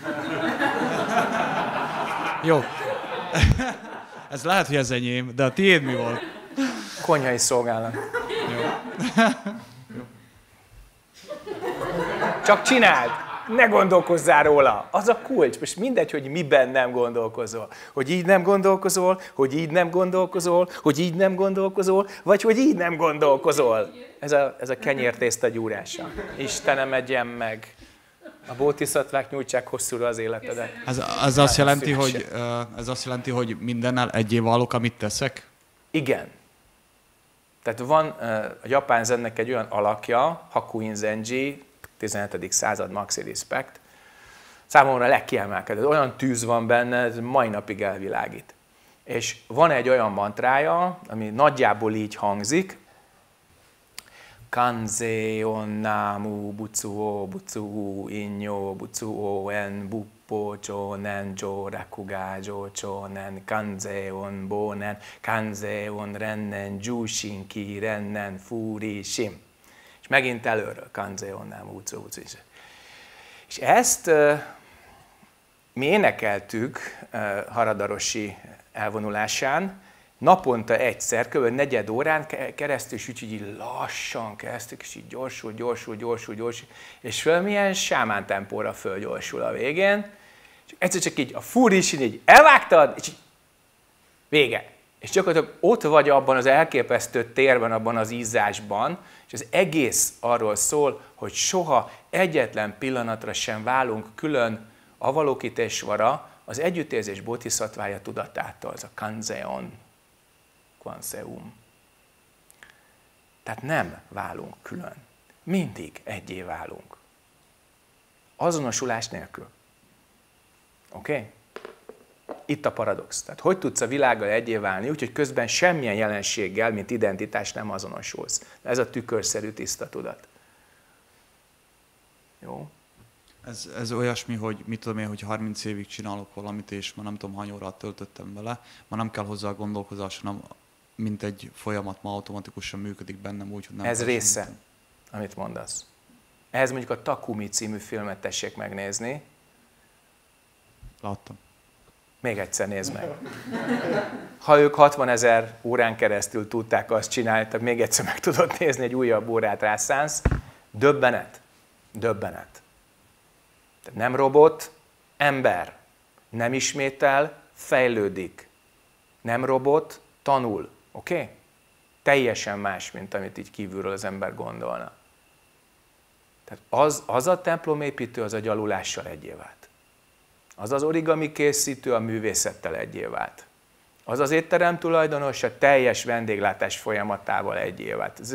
Jó. Ez lehet, hogy ez enyém, de a tiéd mi volt? Konyhai szolgálat. Jó. Csak csináld! Ne gondolkozzál róla! Az a kulcs. Most mindegy, hogy miben nem gondolkozol. Hogy így nem gondolkozol, hogy így nem gondolkozol, hogy így nem gondolkozol, vagy hogy így nem gondolkozol. Ez a, ez a kenyértészta gyúrása. Istenem, egyen meg! A bótiszattvák nyújtsák hosszúra az életedet. Ez, ez, azt jelenti, hogy, ez azt jelenti, hogy mindennel egyé válok, amit teszek? Igen. Tehát van a japán zennek egy olyan alakja, Hakuin Zenji, tizenhetedik század maxi respect, számomra legkiemelkedő. Olyan tűz van benne, ez mai napig elvilágít. És van egy olyan mantrája, ami nagyjából így hangzik, Kanze on namu butsuo butsu inyo butsuo en buppo chonen jo rakuga jo chonen kanze on bonen kanze on rennen jushinki rennen furi shim. És megint előről Kanze on namu butsuo butsu. És ezt uh, mi énekeltük uh, Haradarosi elvonulásán, naponta egyszer, kb. Negyed órán keresztül, és úgy így lassan kezdtük, és így gyorsul, gyorsul, gyorsul, gyorsul, és valamilyen sámán tempóra fölgyorsul a végén, és egyszer csak így a fúrisin így elvágtad, és így vége. És gyakorlatilag ott vagy abban az elképesztő térben, abban az ízásban, és az egész arról szól, hogy soha egyetlen pillanatra sem válunk külön Avalokitesvara, az együttérzés bodhisattvája tudatától, az a Kanzeon. Kwanseum. Tehát nem válunk külön. Mindig egyé válunk. Azonosulás nélkül. Oké? Okay? Itt a paradox. Tehát hogy tudsz a világgal egyé válni, úgyhogy közben semmilyen jelenséggel, mint identitás nem azonosulsz. Ez a tükörszerű tiszta tudat. Jó? Ez, ez olyasmi, hogy mit tudom én, hogy harminc évig csinálok valamit, és ma nem tudom, hány órát töltöttem vele, ma nem kell hozzá a gondolkozás, hanem mint egy folyamat ma automatikusan működik bennem úgy, hogy nem... Ez része, semmit, amit mondasz. Ehhez mondjuk a Takumi című filmet tessék megnézni. Láttam. Még egyszer nézd meg. Ha ők hatvanezer órán keresztül tudták azt csinálni, tehát még egyszer meg tudod nézni, egy újabb órát rászánsz. Döbbenet. Döbbenet. Tehát nem robot, ember. Nem ismétel, fejlődik. Nem robot, tanul. Oké? Okay? Teljesen más, mint amit így kívülről az ember gondolna. Tehát az, az a templomépítő, az a gyalulással egyé vált. Az az origami készítő a művészettel egyé vált. Az az étterem tulajdonos a teljes vendéglátás folyamatával egyé vált. Az,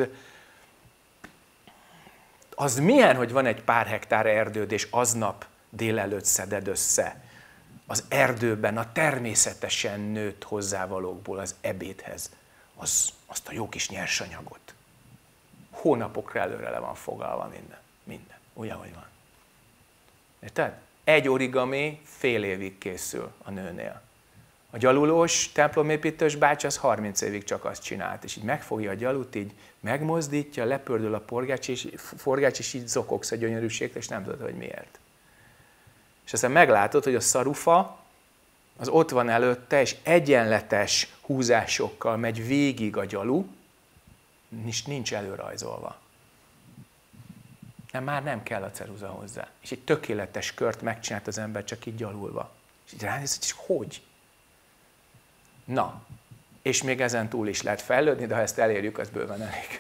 az milyen, hogy van egy pár hektár erdőd, és aznap délelőtt szeded össze az erdőben a természetesen nőtt hozzávalókból az ebédhez az, azt a jó kis nyersanyagot. Hónapokra előre le van foglalva minden. Minden. Úgy, ahogy van. Érted? Egy origami fél évig készül a nőnél. A gyalulós templomépítős bácsi az harminc évig csak azt csinált, és így megfogja a gyalut, így megmozdítja, lepördül a forgács, és, forgács, és így zokogsz a gyönyörűségre, és nem tudod, hogy miért. És aztán meglátod, hogy a szarufa az ott van előtte, és egyenletes húzásokkal megy végig a gyalu, és nincs előrajzolva. Nem, már nem kell a ceruza hozzá. És egy tökéletes kört megcsinált az ember csak így gyalulva. És így ránéz, és hogy? Na, és még ezen túl is lehet fejlődni, de ha ezt elérjük, az bőven elég.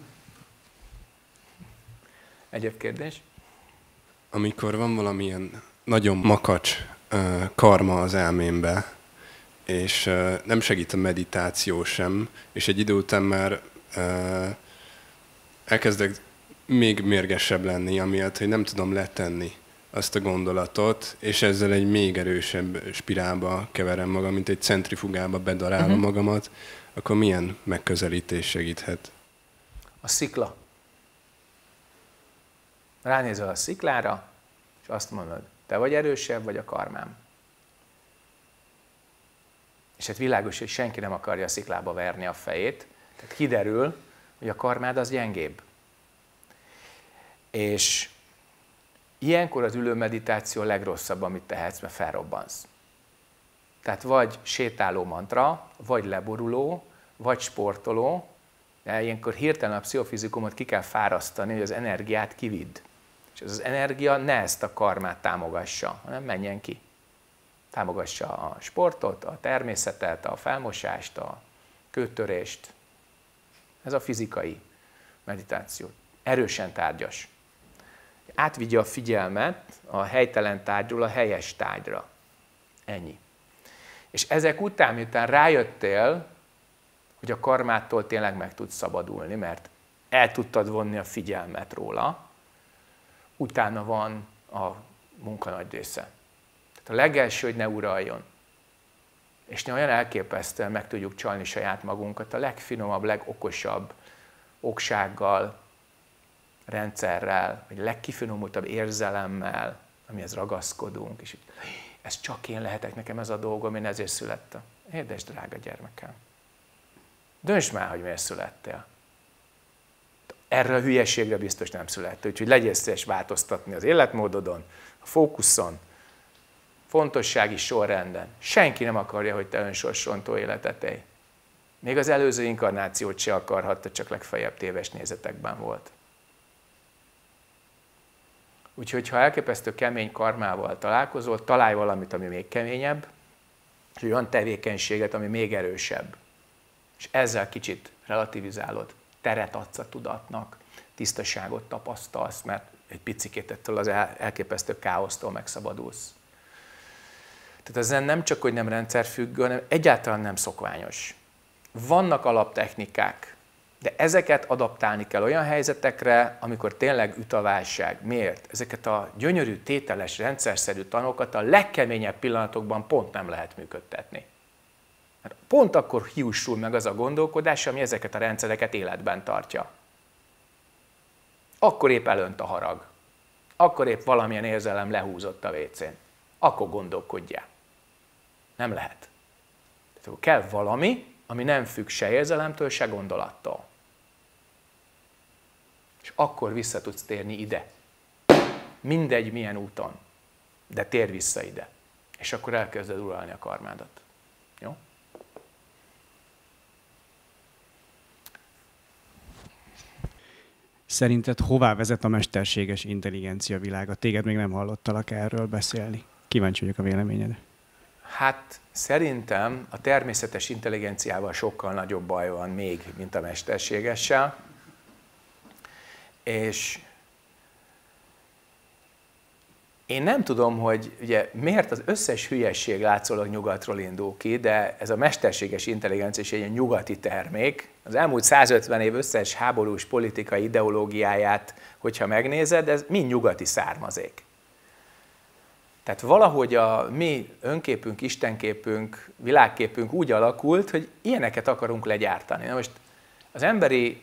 Egyéb kérdés? Amikor van valamilyen nagyon makacs uh, karma az elmémbe, és uh, nem segít a meditáció sem, és egy idő után már uh, elkezdek még mérgesebb lenni, amiatt, hogy nem tudom letenni azt a gondolatot, és ezzel egy még erősebb spirálba keverem magam, mint egy centrifugába bedarálom uh-huh. magamat, akkor milyen megközelítés segíthet? A szikla. Ránézel a sziklára, és azt mondod, te vagy erősebb, vagy a karmám. És hát világos, hogy senki nem akarja a sziklába verni a fejét, tehát kiderül, hogy a karmád az gyengébb. És ilyenkor az ülő meditáció a legrosszabb, amit tehetsz, mert felrobbansz. Tehát vagy sétáló mantra, vagy leboruló, vagy sportoló, de ilyenkor hirtelen a pszichofizikumot ki kell fárasztani, hogy az energiát kividd. És ez az energia ne ezt a karmát támogassa, hanem menjen ki. Támogassa a sportot, a természetet, a felmosást, a kőtörést. Ez a fizikai meditáció. Erősen tárgyas. Átvigye a figyelmet a helytelen tárgyról a helyes tárgyra. Ennyi. És ezek után, miután rájöttél, hogy a karmától tényleg meg tudsz szabadulni, mert el tudtad vonni a figyelmet róla, utána van a munka nagy része. Tehát a legelső, hogy ne uraljon. És ne olyan elképesztően meg tudjuk csalni saját magunkat a legfinomabb, legokosabb oksággal, rendszerrel, vagy legkifinomultabb érzelemmel, amihez ragaszkodunk, és így, ez csak én lehetek, nekem ez a dolgom, én ezért születtem. Érdes, drága gyermekem. Döntsd már, hogy miért születtél. Erre a hülyeségre biztos nem születtél, úgyhogy legyél szíves változtatni az életmódodon, a fókuszon, fontossági sorrenden. Senki nem akarja, hogy te önsorsrontó életet élj. Még az előző inkarnációt se akarhatta, csak legfeljebb téves nézetekben volt. Úgyhogy, ha elképesztő kemény karmával találkozol, találj valamit, ami még keményebb, és olyan tevékenységet, ami még erősebb. És ezzel kicsit relativizálod, teret adsz a tudatnak, tisztaságot tapasztalsz, mert egy picikét ettől az elképesztő káosztól megszabadulsz. Tehát ezen nem csak, hogy nem rendszerfüggő, hanem egyáltalán nem szokványos. Vannak alaptechnikák, de ezeket adaptálni kell olyan helyzetekre, amikor tényleg üt a válság. Miért? Ezeket a gyönyörű, tételes, rendszerszerű tanokat a legkeményebb pillanatokban pont nem lehet működtetni. Mert pont akkor hiúsul meg az a gondolkodás, ami ezeket a rendszereket életben tartja. Akkor épp elönt a harag. akkor épp valamilyen érzelem lehúzott a vécén. Akkor gondolkodjál. Nem lehet. Tehát kell valami, ami nem függ se érzelemtől, se gondolattól. És akkor vissza tudsz térni ide. Mindegy milyen úton, de tér vissza ide. És akkor elkezded uralni a karmádat. Jó? Szerinted hová vezet a mesterséges intelligencia világa? Téged még nem hallottalak erről beszélni. Kíváncsi vagyok a véleményedre. Hát szerintem a természetes intelligenciával sokkal nagyobb baj van még, mint a mesterségessel. És én nem tudom, hogy ugye miért az összes hülyesség látszólag nyugatról indul ki, de ez a mesterséges intelligencia is egy nyugati termék. Az elmúlt százötven év összes háborús politikai ideológiáját, hogyha megnézed, ez mind nyugati származék. Tehát valahogy a mi önképünk, istenképünk, világképünk úgy alakult, hogy ilyeneket akarunk legyártani. Na most az emberi,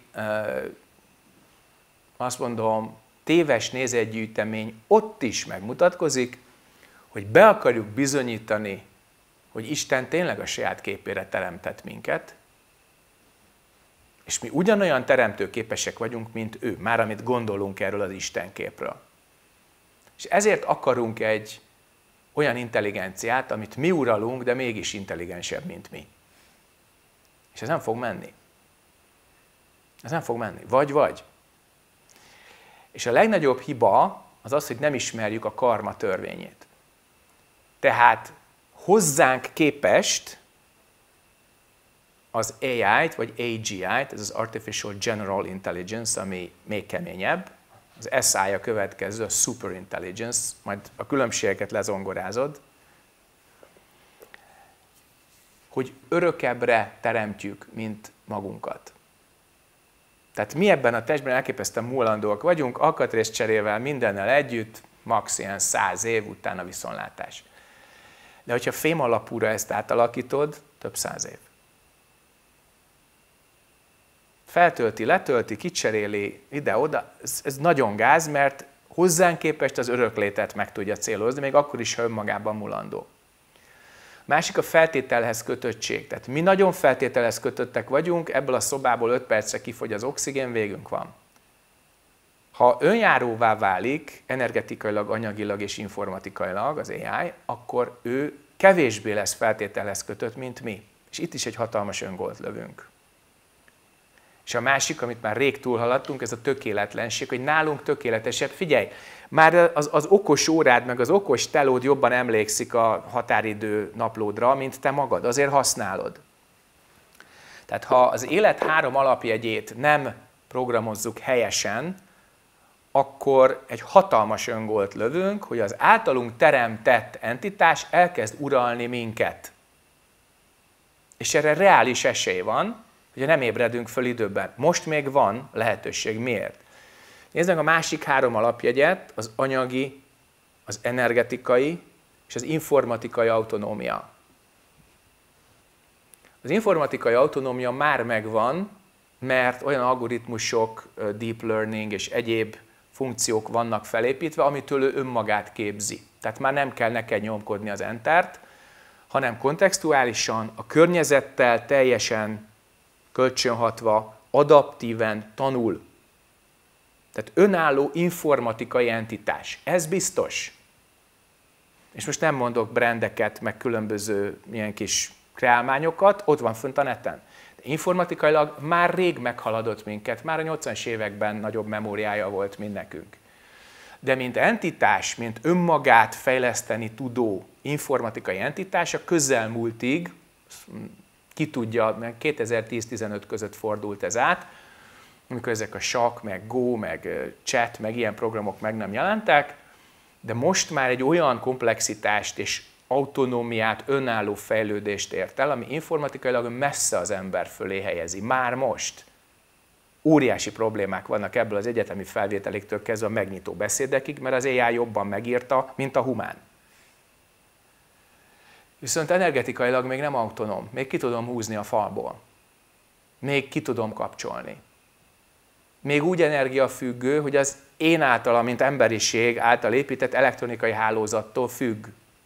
azt mondom, téves nézetgyűjtemény ott is megmutatkozik, hogy be akarjuk bizonyítani, hogy Isten tényleg a saját képére teremtett minket, és mi ugyanolyan teremtőképesek vagyunk, mint ő, már amit gondolunk erről az Isten képről. És ezért akarunk egy olyan intelligenciát, amit mi uralunk, de mégis intelligensebb, mint mi. És ez nem fog menni. Ez nem fog menni. Vagy, vagy. És a legnagyobb hiba az az, hogy nem ismerjük a karma törvényét. Tehát hozzánk képest az á í-t, vagy á gé í-t, ez az Artificial General Intelligence, ami még keményebb, az es i a következő, a Super Intelligence, majd a különbségeket lezongorázod, hogy örökebbre teremtjük, mint magunkat. Tehát mi ebben a testben elképesztően múlandóak vagyunk, alkatrészcserével, mindennel együtt, max. Ilyen száz év után a viszontlátás. De hogyha fém alapúra ezt átalakítod, több száz év. Feltölti, letölti, kicseréli ide-oda, ez, ez nagyon gáz, mert hozzánk képest az öröklétet meg tudja célozni, még akkor is, ha önmagában mulandó. Másik a feltételhez kötöttség. Tehát mi nagyon feltételhez kötöttek vagyunk, ebből a szobából öt percre kifogy az oxigén, végünk van. Ha önjáróvá válik, energetikailag, anyagilag és informatikailag az á í, akkor ő kevésbé lesz feltételhez kötött, mint mi. És itt is egy hatalmas öngolt lövünk. És a másik, amit már rég túlhaladtunk, ez a tökéletlenség, hogy nálunk tökéletesebb. Figyelj, már az, az okos órád, meg az okos telód jobban emlékszik a határidő naplódra, mint te magad, azért használod. Tehát ha az élet három alapjegyét nem programozzuk helyesen, akkor egy hatalmas öngolt lövünk, hogy az általunk teremtett entitás elkezd uralni minket. És erre reális esély van, hogy nem ébredünk föl időben. Most még van lehetőség. Miért? Nézd meg a másik három alapjegyet, az anyagi, az energetikai és az informatikai autonómia. Az informatikai autonómia már megvan, mert olyan algoritmusok, deep learning és egyéb funkciók vannak felépítve, amitől ő önmagát képzi. Tehát már nem kell neked nyomkodni az entert, hanem kontextuálisan, a környezettel teljesen kölcsönhatva, adaptíven tanul. Tehát önálló informatikai entitás. Ez biztos. És most nem mondok brandeket, meg különböző ilyen kis kreálmányokat, ott van fönt a neten. De informatikailag már rég meghaladott minket, már a nyolcvanas években nagyobb memóriája volt, mint nekünk. De mint entitás, mint önmagát fejleszteni tudó informatikai entitás, a közelmúltig, ki tudja, meg kétezer-tíz-tizenöt között fordult ez át, amikor ezek a sakk, meg go, meg chat, meg ilyen programok meg nem jelentek, de most már egy olyan komplexitást és autonómiát, önálló fejlődést ért el, ami informatikailag messze az ember fölé helyezi. Már most. Óriási problémák vannak ebből az egyetemi felvételiktől kezdve a megnyitó beszédekig, mert az á í jobban megírta, mint a humán. Viszont energetikailag még nem autonóm, még ki tudom húzni a falból. Még ki tudom kapcsolni. Még úgy energiafüggő, hogy az én által, mint emberiség által épített elektronikai hálózattól függ.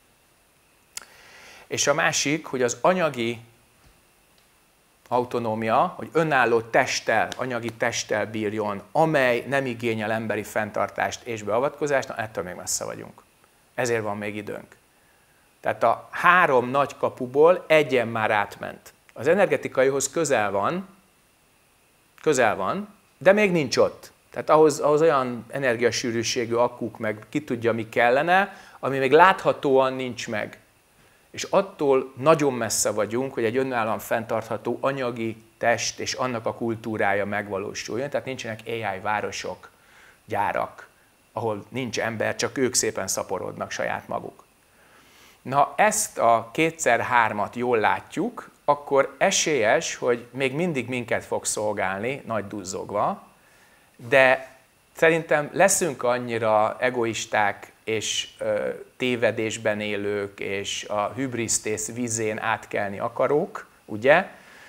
És a másik, hogy az anyagi autonómia, hogy önálló testtel, anyagi testtel bírjon, amely nem igényel emberi fenntartást és beavatkozást, na ettől még messze vagyunk. Ezért van még időnk. Tehát a három nagy kapuból egyen már átment. Az energetikaihoz közel van, közel van, de még nincs ott. Tehát ahhoz, ahhoz olyan energiasűrűségű akkuk, meg ki tudja, mi kellene, ami még láthatóan nincs meg. És attól nagyon messze vagyunk, hogy egy önállóan fenntartható anyagi test és annak a kultúrája megvalósuljon. Tehát nincsenek á i városok, gyárak, ahol nincs ember, csak ők szépen szaporodnak saját maguk. Na, ezt a kétszer-hármat jól látjuk, akkor esélyes, hogy még mindig minket fog szolgálni, nagy duzzogva, de szerintem leszünk annyira egoisták és ö, tévedésben élők, és a hübrisztész vízén átkelni akarók, ugye,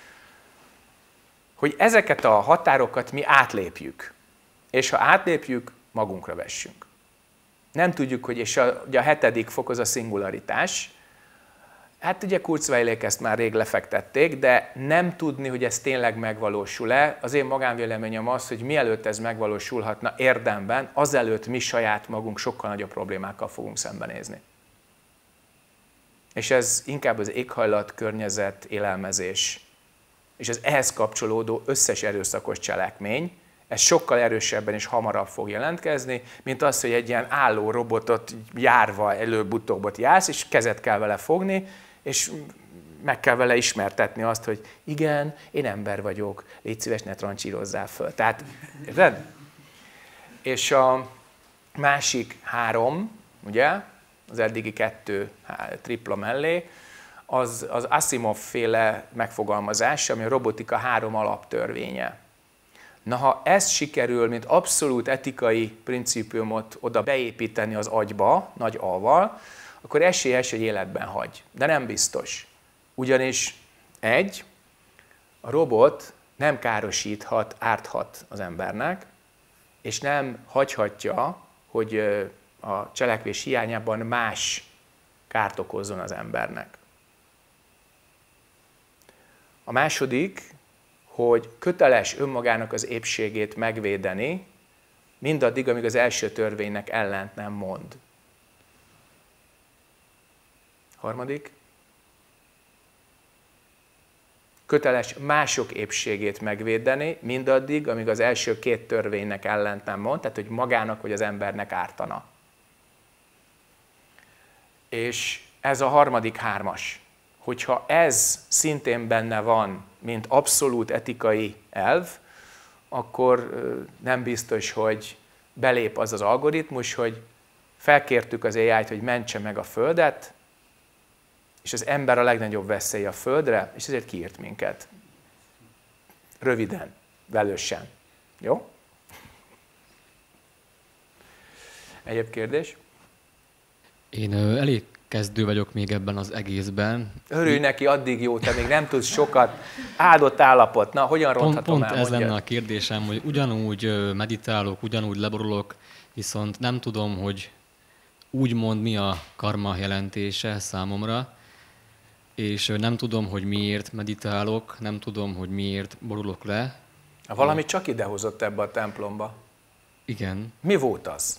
hogy ezeket a határokat mi átlépjük. És ha átlépjük, magunkra vessünk. Nem tudjuk, hogy és a, ugye a hetedik fok az a szingularitás. Hát ugye Kurzweilék ezt már rég lefektették, de nem tudni, hogy ez tényleg megvalósul-e. Az én magánvéleményem az, hogy mielőtt ez megvalósulhatna érdemben, azelőtt mi saját magunk sokkal nagyobb problémákkal fogunk szembenézni. És ez inkább az éghajlat, környezet, élelmezés, és az ehhez kapcsolódó összes erőszakos cselekmény, ez sokkal erősebben és hamarabb fog jelentkezni, mint az, hogy egy ilyen álló robotot járva előbb-utóbb ott jársz, és kezet kell vele fogni, és meg kell vele ismertetni azt, hogy igen, én ember vagyok, légy szíves, ne trancsírozzál föl. Tehát, érted? És a másik három, ugye, az eddigi kettő tripla mellé, az, az Asimov-féle megfogalmazás, ami a robotika három alaptörvénye. Na, ha ez sikerül, mint abszolút etikai principiumot oda beépíteni az agyba, nagy A-val, akkor esélyes, hogy életben hagy. De nem biztos. Ugyanis egy, a robot nem károsíthat, árthat az embernek, és nem hagyhatja, hogy a cselekvés hiányában más kárt okozzon az embernek. A második, hogy köteles önmagának az épségét megvédeni, mindaddig, amíg az első törvénynek ellent nem mond. Harmadik, köteles mások épségét megvédeni, mindaddig, amíg az első két törvénynek ellent nem mond, tehát hogy magának vagy az embernek ártana. És ez a harmadik hármas. Hogyha ez szintén benne van, mint abszolút etikai elv, akkor nem biztos, hogy belép az az algoritmus, hogy felkértük az á i-t, hogy mentse meg a Földet, és az ember a legnagyobb veszély a Földre, és ezért kiírt minket. Röviden, velősen. Jó? Egyéb kérdés? Én elég kezdő vagyok még ebben az egészben. Örülj neki, addig jó, te még nem tudsz sokat. Áldott állapot. Na, hogyan ronthatom pont, pont el? Pont ez mondjad. lenne a kérdésem, hogy ugyanúgy meditálok, ugyanúgy leborulok, viszont nem tudom, hogy úgymond mi a karma jelentése számomra, és nem tudom, hogy miért meditálok, nem tudom, hogy miért borulok le. Valami csak idehozott ebbe a templomba. Igen. Mi volt az?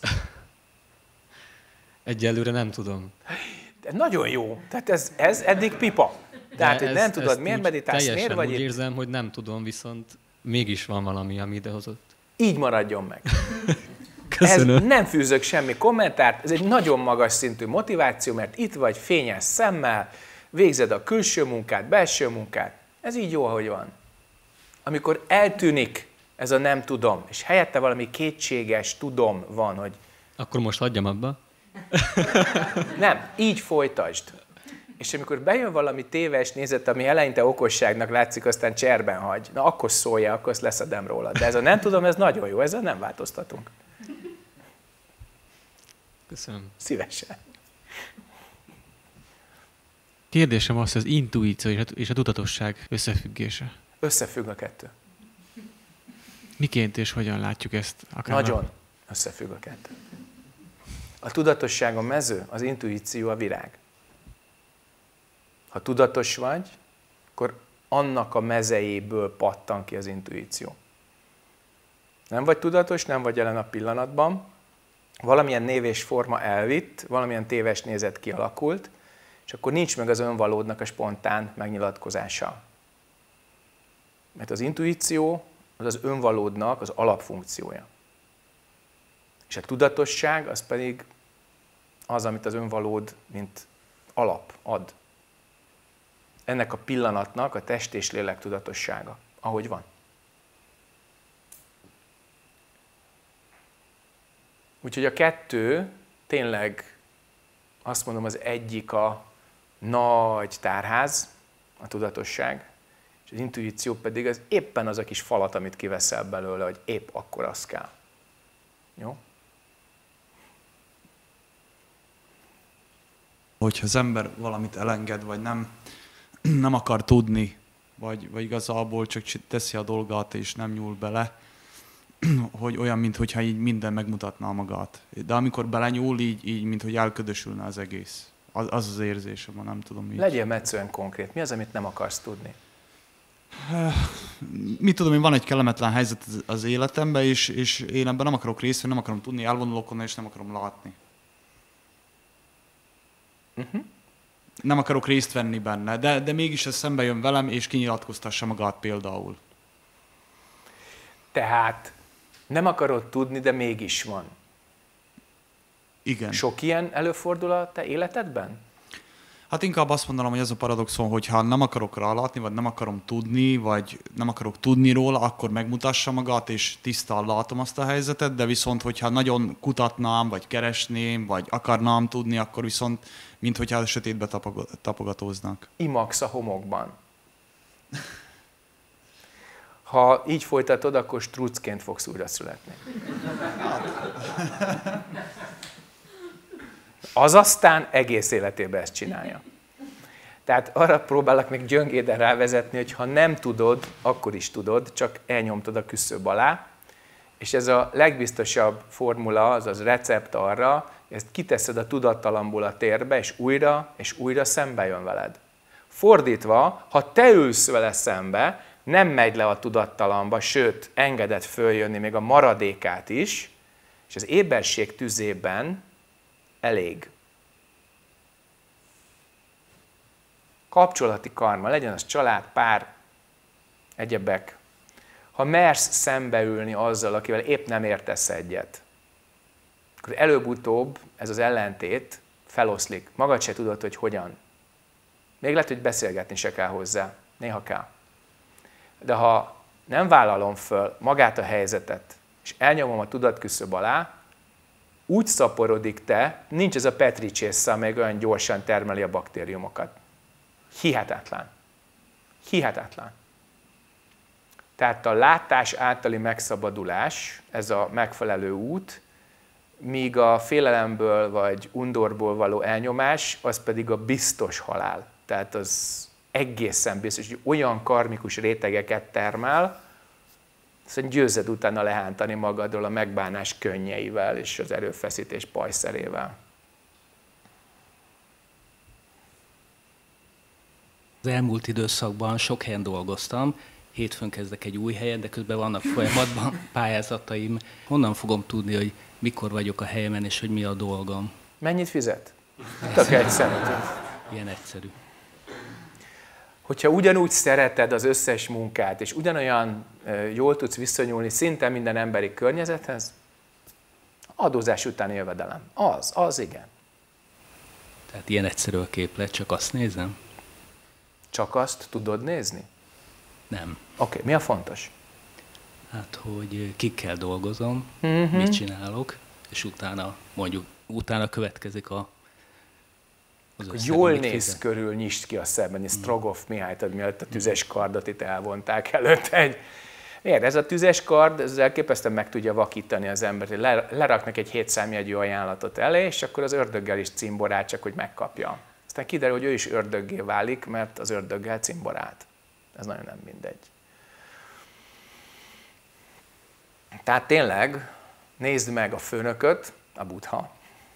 Egyelőre nem tudom. De nagyon jó. Tehát ez, ez eddig pipa. Tehát, hogy nem tudod, miért meditálsz, miért vagy úgy itt? érzem, hogy nem tudom, viszont mégis van valami, ami idehozott. Így maradjon meg. Köszönöm. Ez nem fűzök semmi kommentárt, ez egy nagyon magas szintű motiváció, mert itt vagy fényes szemmel, végzed a külső munkát, belső munkát. Ez így jó, ahogy van. Amikor eltűnik ez a nem tudom, és helyette valami kétséges tudom van, hogy... Akkor most hagyjam abba? Nem, így folytasd. És amikor bejön valami téves nézet, ami eleinte okosságnak látszik, aztán cserben hagy, na akkor szólja, akkor azt leszedem róla. De ez a nem tudom, ez nagyon jó, ezzel nem változtatunk. Köszönöm. Szívesen. Kérdésem az, az intuíció és a tudatosság összefüggése. Összefügg a kettő. Miként és hogyan látjuk ezt? Akár Nagyon. A... Összefügg a kettő. A tudatosság a mező, az intuíció a virág. Ha tudatos vagy, akkor annak a mezejéből pattan ki az intuíció. Nem vagy tudatos, nem vagy jelen a pillanatban, valamilyen név és forma elvitt, valamilyen téves nézet kialakult, és akkor nincs meg az önvalódnak a spontán megnyilatkozása. Mert az intuíció az az önvalódnak az alapfunkciója. És a tudatosság az pedig az, amit az önvalód, mint alap ad. Ennek a pillanatnak a test és lélek tudatossága, ahogy van. Úgyhogy a kettő tényleg, azt mondom, az egyik a nagy tárház, a tudatosság, és az intuíció pedig az éppen az a kis falat, amit kiveszel belőle, hogy épp akkor az kell. Jó? Hogyha az ember valamit elenged, vagy nem, nem akar tudni, vagy, vagy igazából csak teszi a dolgát, és nem nyúl bele, hogy olyan, mintha így minden megmutatná magát. De amikor belenyúl, így, így minthogy elködösülne az egész. Az az, az érzésem, nem tudom így. Legyél metszően konkrét. Mi az, amit nem akarsz tudni? Mit tudom én, van egy kellemetlen helyzet az életemben, és, és én ebben nem akarok részt venni, nem akarom tudni, elvonulok onnan, és nem akarom látni. Uh-huh. Nem akarok részt venni benne, de, de mégis ez szembe jön velem, és kinyilatkoztassa magát például. Tehát nem akarod tudni, de mégis van. Igen. Sok ilyen előfordul a te életedben? Hát inkább azt mondanám, hogy ez a paradoxon, hogy ha nem akarok rálátni, vagy nem akarom tudni, vagy nem akarok tudni róla, akkor megmutassa magát, és tisztán látom azt a helyzetet, de viszont, hogyha nagyon kutatnám, vagy keresném, vagy akarnám tudni, akkor viszont, minthogyha a sötétbe tapogatóznak. Imax a homokban. Ha így folytatod, akkor struccként fogsz újra születni. Az aztán egész életében ezt csinálja. Tehát arra próbálok még gyöngéden rávezetni, hogy ha nem tudod, akkor is tudod, csak elnyomtad a küszöb alá, és ez a legbiztosabb formula, azaz recept arra, hogy ezt kiteszed a tudattalamból a térbe, és újra és újra szembe jön veled. Fordítva, ha te ülsz vele szembe, nem megy le a tudattalamba, sőt, engeded följönni még a maradékát is, és az éberség tüzében elég. Kapcsolati karma, legyen az család, pár, egyebek. Ha mersz szembeülni azzal, akivel épp nem értesz egyet, akkor előbb-utóbb ez az ellentét feloszlik. Magad se tudod, hogy hogyan. Még lehet, hogy beszélgetni se kell hozzá. Néha kell. De ha nem vállalom föl magát a helyzetet, és elnyomom a tudatküszöb alá, úgy szaporodik te, nincs ez a Petri csésze, amely olyan gyorsan termeli a baktériumokat. Hihetetlen. Hihetetlen. Tehát a látás általi megszabadulás, ez a megfelelő út, míg a félelemből vagy undorból való elnyomás, az pedig a biztos halál. Tehát az egészen biztos, hogy olyan karmikus rétegeket termel, szóval győzed utána lehántani magadról a megbánás könnyeivel és az erőfeszítés pajszerével. Az elmúlt időszakban sok helyen dolgoztam, hétfőn kezdek egy új helyen, de közben vannak folyamatban pályázataim. Honnan fogom tudni, hogy mikor vagyok a helyemen, és hogy mi a dolgom? Mennyit fizet? Tök egyszerű. Ilyen egyszerű. Hogyha ugyanúgy szereted az összes munkát, és ugyanolyan jól tudsz viszonyulni szinte minden emberi környezethez, adózás utáni jövedelem. Az, az igen. Tehát ilyen egyszerű a képlet, csak azt nézem? Csak azt tudod nézni? Nem. Oké, okay, mi a fontos? Hát, hogy kikkel dolgozom, uh-huh. mit csinálok, és utána mondjuk, utána következik a az összeg, jól néz fizet. körül, nyisd ki a szemben, Strogoff Mihály, tehát mielőtt a tüzes kardot itt elvonták előtt egy. Miért? Ez a tüzes kard, ez elképesztően meg tudja vakítani az embert. Leraknak egy hétszámjegyű ajánlatot elé, és akkor az ördöggel is cimborál, csak hogy megkapja. Aztán kiderül, hogy ő is ördöggé válik, mert az ördöggel cimborált. Ez nagyon nem mindegy. Tehát tényleg nézd meg a főnököt, a Buddha,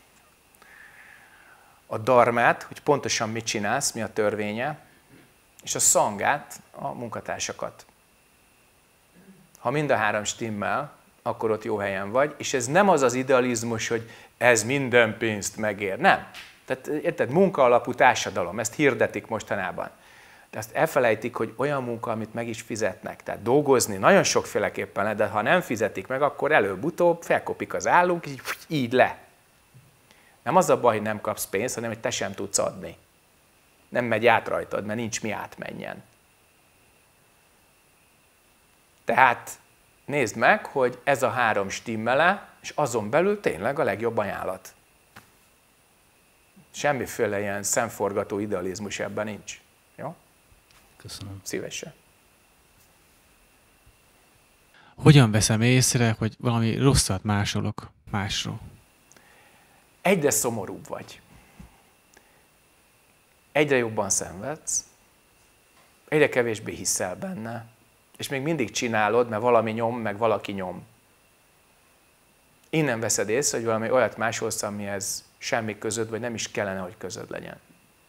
a dharmát, hogy pontosan mit csinálsz, mi a törvénye, és a szangát, a munkatársakat. Ha mind a három stimmel, akkor ott jó helyen vagy, és ez nem az az idealizmus, hogy ez minden pénzt megér. Nem. Tehát érted, munka alapú társadalom, ezt hirdetik mostanában. De azt elfelejtik, hogy olyan munka, amit meg is fizetnek. Tehát dolgozni nagyon sokféleképpen lehet, de ha nem fizetik meg, akkor előbb-utóbb felkopik az állunk, így, így le. Nem az a baj, hogy nem kapsz pénzt, hanem hogy te sem tudsz adni. Nem megy át rajtad, mert nincs mi átmenjen. Tehát nézd meg, hogy ez a három stimmele, és azon belül tényleg a legjobb ajánlat. Semmiféle ilyen szemforgató idealizmus ebben nincs. Jó? Köszönöm. Szívesen. Hogyan veszem észre, hogy valami rosszat másolok másról? Egyre szomorúbb vagy. Egyre jobban szenvedsz. Egyre kevésbé hiszel benne. És még mindig csinálod, mert valami nyom, meg valaki nyom. Innen veszed észre, hogy valami olyat másolsz, amihez semmi közöd, vagy nem is kellene, hogy közöd legyen.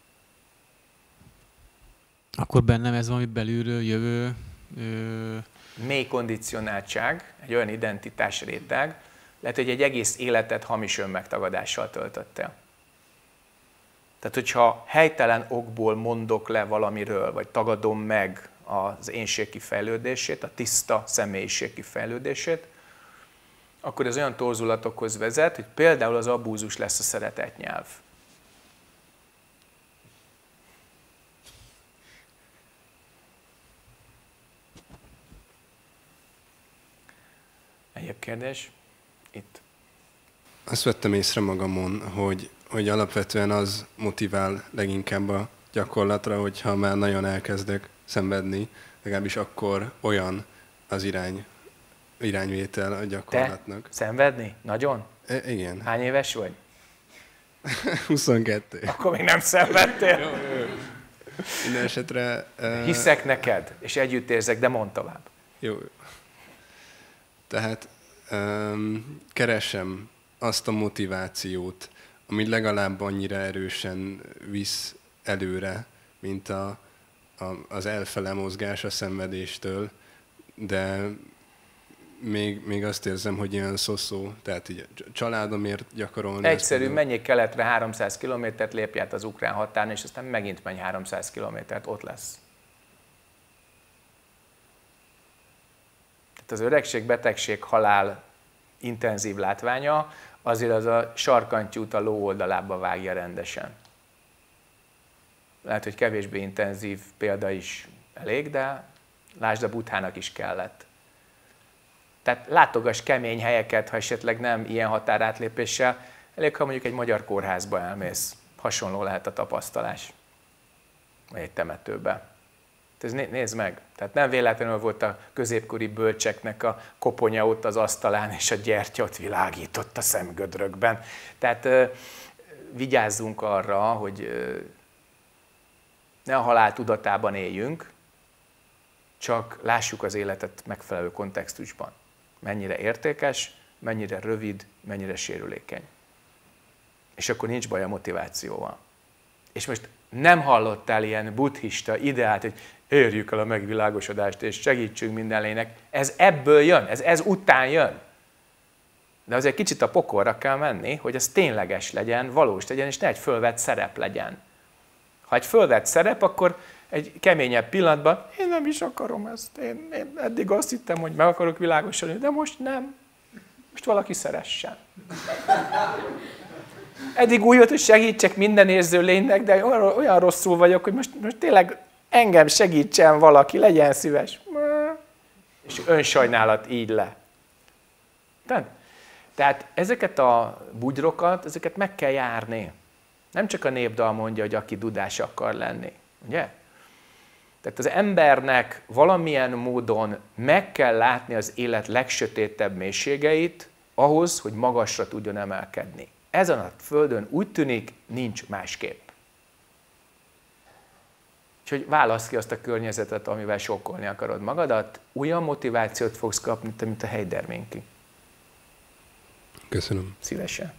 Akkor bennem ez valami belülről jövő... Ö... Mély kondicionáltság, egy olyan identitásréteg, lehet, hogy egy egész életet hamis önmegtagadással töltöttél. Tehát, hogyha helytelen okból mondok le valamiről, vagy tagadom meg az énség kifejlődését, a tiszta személyiség kifejlődését, akkor ez olyan torzulatokhoz vezet, hogy például az abúzus lesz a szeretetnyelv. Egyéb kérdés? Itt. Azt vettem észre magamon, hogy, hogy alapvetően az motivál leginkább a gyakorlatra, hogyha már nagyon elkezdek szenvedni, legalábbis akkor olyan az irány, irányvétel a gyakorlatnak. Te szenvedni? Nagyon? E, igen. Hány éves vagy? huszonkettő. Akkor még nem szenvedtél? Jó, jó. Minden esetre... Uh... Hiszek neked, és együtt érzek, de mondd tovább. Jó. Tehát um, keresem azt a motivációt, ami legalább annyira erősen visz előre, mint a, a, az elfele mozgás a szenvedéstől, de még, még azt érzem, hogy ilyen szoszó, tehát így családomért gyakorolni. Egyszerű, menjél keletre háromszáz kilométert, lépj át az ukrán határon, és aztán megint menj háromszáz kilométert, ott lesz. Tehát az öregség, betegség, halál intenzív látványa, azért az a sarkantyút a ló oldalába vágja rendesen. Lehet, hogy kevésbé intenzív példa is elég, de lásd, a Buddhának is kellett. Tehát látogass kemény helyeket, ha esetleg nem ilyen határátlépéssel, elég, ha mondjuk egy magyar kórházba elmész. Hasonló lehet a tapasztalás. Vagy egy temetőbe. Ez nézd meg. Tehát nem véletlenül volt a középkori bölcseknek a koponya ott az asztalán, és a gyertya ott világított a szemgödrökben. Tehát vigyázzunk arra, hogy ne a halál tudatában éljünk, csak lássuk az életet megfelelő kontextusban. Mennyire értékes, mennyire rövid, mennyire sérülékeny. És akkor nincs baj a motivációval. És most nem hallottál ilyen buddhista ideát, hogy érjük el a megvilágosodást, és segítsünk minden lénynek. Ez ebből jön, ez, ez után jön. De azért kicsit a pokolra kell menni, hogy ez tényleges legyen, valós legyen, és ne egy fölvett szerep legyen. Ha egy fölvett szerep, akkor egy keményebb pillanatban, én nem is akarom ezt, én, én eddig azt hittem, hogy meg akarok világosodni, de most nem. Most valaki szeressen. Eddig úgy volt, hogy segítsek minden érző lénynek, de olyan, olyan rosszul vagyok, hogy most, most tényleg engem segítsen valaki, legyen szíves. És önsajnálat így le. Tehát ezeket a bugyrokat, ezeket meg kell járni. Nem csak a népdal mondja, hogy aki dudás akar lenni. Ugye? Tehát az embernek valamilyen módon meg kell látni az élet legsötétebb mélységeit ahhoz, hogy magasra tudjon emelkedni. Ezen a földön úgy tűnik, nincs másképp. Úgyhogy válasz ki azt a környezetet, amivel sokkolni akarod magadat, olyan motivációt fogsz kapni, mint a Heider Minki. Köszönöm. Szívesen.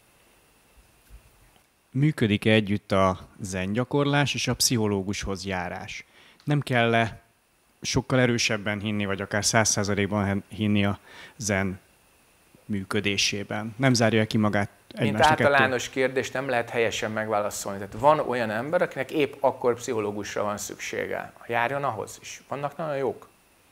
Működik-e együtt a zen gyakorlás és a pszichológushoz járás? Nem kell-e sokkal erősebben hinni, vagy akár száz százalékban hinni a zen működésében? Nem zárja ki magát egymást? Mint általános kérdés nem lehet helyesen megválaszolni. Tehát van olyan ember, akinek épp akkor pszichológusra van szüksége. Járjon ahhoz is. Vannak nagyon jók.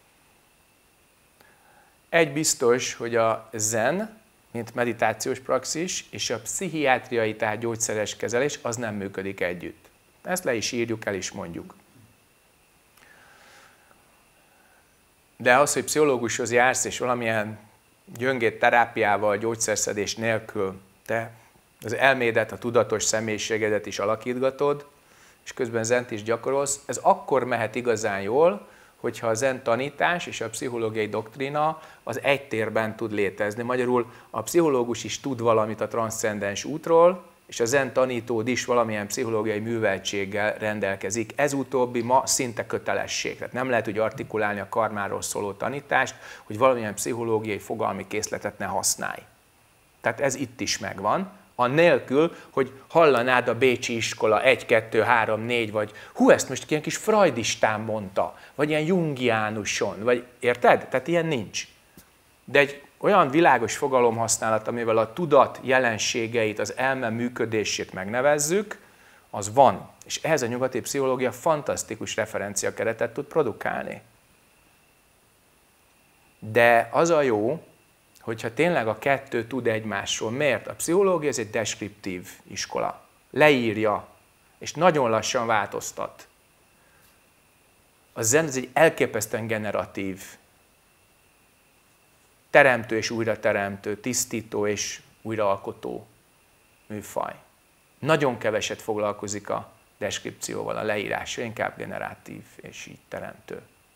Egy biztos, hogy a zen, mint meditációs praxis, és a pszichiátriai, tehát gyógyszeres kezelés, az nem működik együtt. Ezt le is írjuk, el is mondjuk. De az, hogy pszichológushoz jársz, és valamilyen gyöngét terápiával, gyógyszerszedés nélkül te az elmédet, a tudatos személyiségedet is alakítgatod, és közben zent is gyakorolsz, ez akkor mehet igazán jól, hogyha a zen tanítás és a pszichológiai doktrína az egy térben tud létezni. Magyarul a pszichológus is tud valamit a transzcendens útról, és a zen tanítód is valamilyen pszichológiai műveltséggel rendelkezik. Ez utóbbi ma szinte kötelesség. Tehát nem lehet úgy artikulálni a karmáról szóló tanítást, hogy valamilyen pszichológiai fogalmi készletet ne használj. Tehát ez itt is megvan. Annélkül, hogy hallanád a bécsi iskola egy, kettő, három, négy, vagy hú, ezt most ilyen kis freudistán mondta, vagy ilyen jungiánuson, vagy érted? Tehát ilyen nincs. De egy olyan világos fogalomhasználat, amivel a tudat jelenségeit, az elme működését megnevezzük, az van. És ehhez a nyugati pszichológia fantasztikus referenciakeretet tud produkálni. De az a jó, hogyha tényleg a kettő tud egymásról. Miért? A pszichológia ez egy deskriptív iskola. Leírja, és nagyon lassan változtat. A zen ez egy elképesztően generatív, teremtő és újrateremtő, tisztító és újraalkotó műfaj. Nagyon keveset foglalkozik a deskripcióval, a leírással, inkább generatív és így teremtő.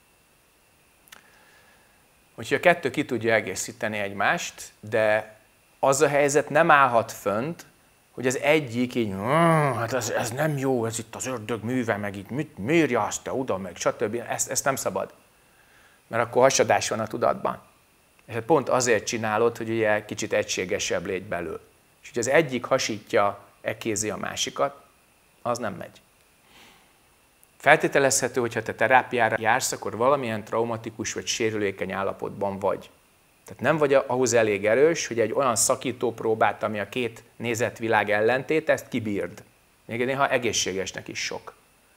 Úgyhogy a kettő ki tudja egészíteni egymást, de az a helyzet nem állhat fönt, hogy az egyik így, hát ez, ez nem jó, ez itt az ördög műve, meg így mit, miért jársz te oda, meg stb. Ezt, ezt nem szabad, mert akkor hasadás van a tudatban. És hát pont azért csinálod, hogy ugye kicsit egységesebb légy belül. És hogy az egyik hasítja, ekézi a másikat, az nem megy. Feltételezhető, hogyha te terápiára jársz, akkor valamilyen traumatikus vagy sérülékeny állapotban vagy. Tehát nem vagy ahhoz elég erős, hogy egy olyan szakító próbát, ami a két nézetvilág ellentét, ezt kibírd. Még néha egészségesnek is sok.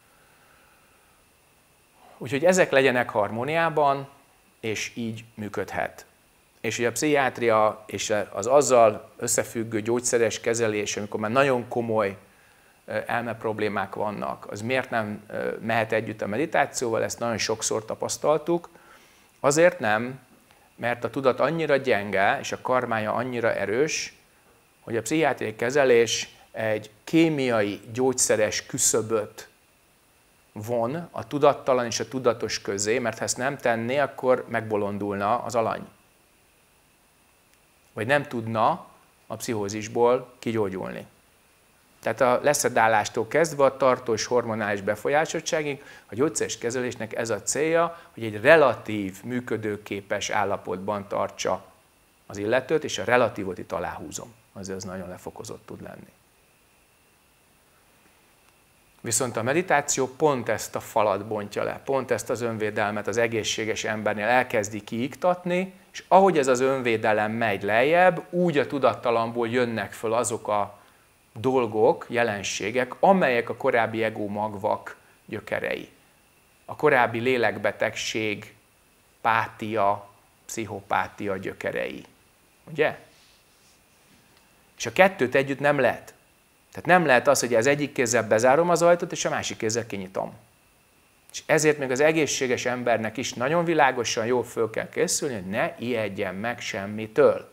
Úgyhogy ezek legyenek harmóniában, és így működhet. És hogy a pszichiátria és az azzal összefüggő gyógyszeres kezelés, amikor már nagyon komoly elme problémák vannak, az miért nem mehet együtt a meditációval, ezt nagyon sokszor tapasztaltuk. Azért nem, mert a tudat annyira gyenge, és a karmája annyira erős, hogy a pszichiátriai kezelés egy kémiai, gyógyszeres küszöböt von a tudattalan és a tudatos közé, mert ha ezt nem tenné, akkor megbolondulna az alany. Vagy nem tudna a pszichózisból kigyógyulni. Tehát a leszedálástól kezdve a tartós hormonális befolyásoltságig a gyógyszeres kezelésnek ez a célja, hogy egy relatív működőképes állapotban tartsa az illetőt, és a relatívot itt aláhúzom, azért az nagyon lefokozott tud lenni. Viszont a meditáció pont ezt a falat bontja le, pont ezt az önvédelmet az egészséges embernél elkezdi kiiktatni, és ahogy ez az önvédelem megy lejjebb, úgy a tudattalamból jönnek föl azok a dolgok, jelenségek, amelyek a korábbi egómagvak gyökerei. A korábbi lélekbetegség, pátia, pszichopátia gyökerei. Ugye? És a kettőt együtt nem lehet. Tehát nem lehet az, hogy az egyik kézzel bezárom az ajtót, és a másik kézzel kinyitom. És ezért még az egészséges embernek is nagyon világosan jól föl kell készülni, hogy ne ijedjen meg semmitől.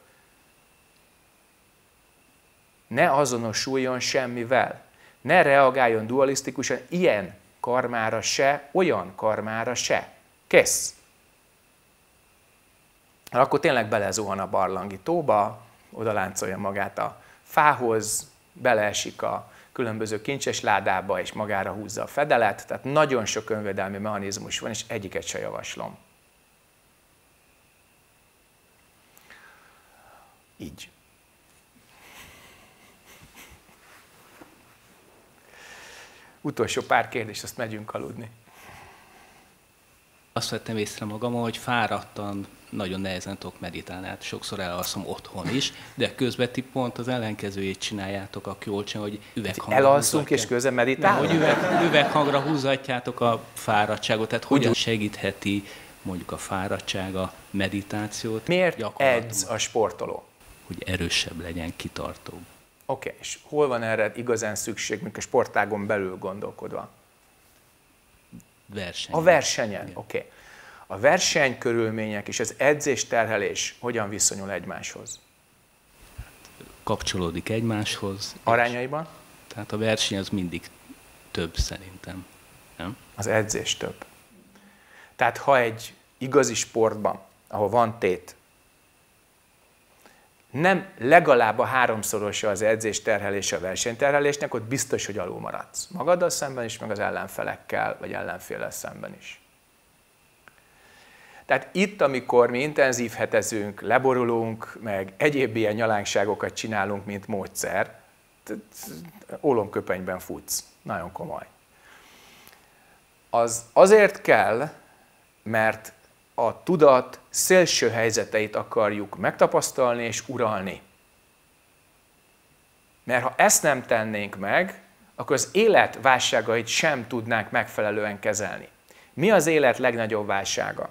Ne azonosuljon semmivel. Ne reagáljon dualisztikusan ilyen karmára se, olyan karmára se. Kész. Akkor tényleg belezuhan a barlangi tóba, oda láncolja magát a fához, beleesik a különböző kincses ládába, és magára húzza a fedelet. Tehát nagyon sok önvédelmi mechanizmus van, és egyiket se javaslom. Így. Utolsó pár kérdés, azt megyünk aludni. Azt vettem észre magamon, hogy fáradtan nagyon nehezen tudok meditálni, hát sokszor elalszom otthon is, de közben ti pont az ellenkezőjét csináljátok, aki jól csinál, hogy üveghangra elalszunk és közben meditálunk? Nem, hogy üveg, üveghangra húzatjátok a fáradtságot, tehát hogyan segítheti mondjuk a fáradtság a meditációt? Miért edz a sportoló? Hogy erősebb legyen, kitartóbb. Oké, okay. És hol van erre igazán szükség, mint a sportágon belül gondolkodva? Versenyen. A versenyen, oké. Okay. A versenykörülmények és az edzés-terhelés hogyan viszonyul egymáshoz? Kapcsolódik egymáshoz. Arányaiban? Tehát a verseny az mindig több szerintem. Nem? Az edzés több. Tehát ha egy igazi sportban, ahol van tét, nem legalább a háromszorosa az edzés terhelése a versenyterhelésnek, ott biztos, hogy alul maradsz. Magaddal szemben is, meg az ellenfelekkel, vagy ellenféllel szemben is. Tehát itt, amikor mi intenzívhetezünk, leborulunk, meg egyéb ilyen nyalánkságokat csinálunk, mint módszer, ólomköpenyben futsz. Nagyon komoly. Az azért kell, mert a tudat szélső helyzeteit akarjuk megtapasztalni és uralni. Mert ha ezt nem tennénk meg, akkor az élet válságait sem tudnánk megfelelően kezelni. Mi az élet legnagyobb válsága?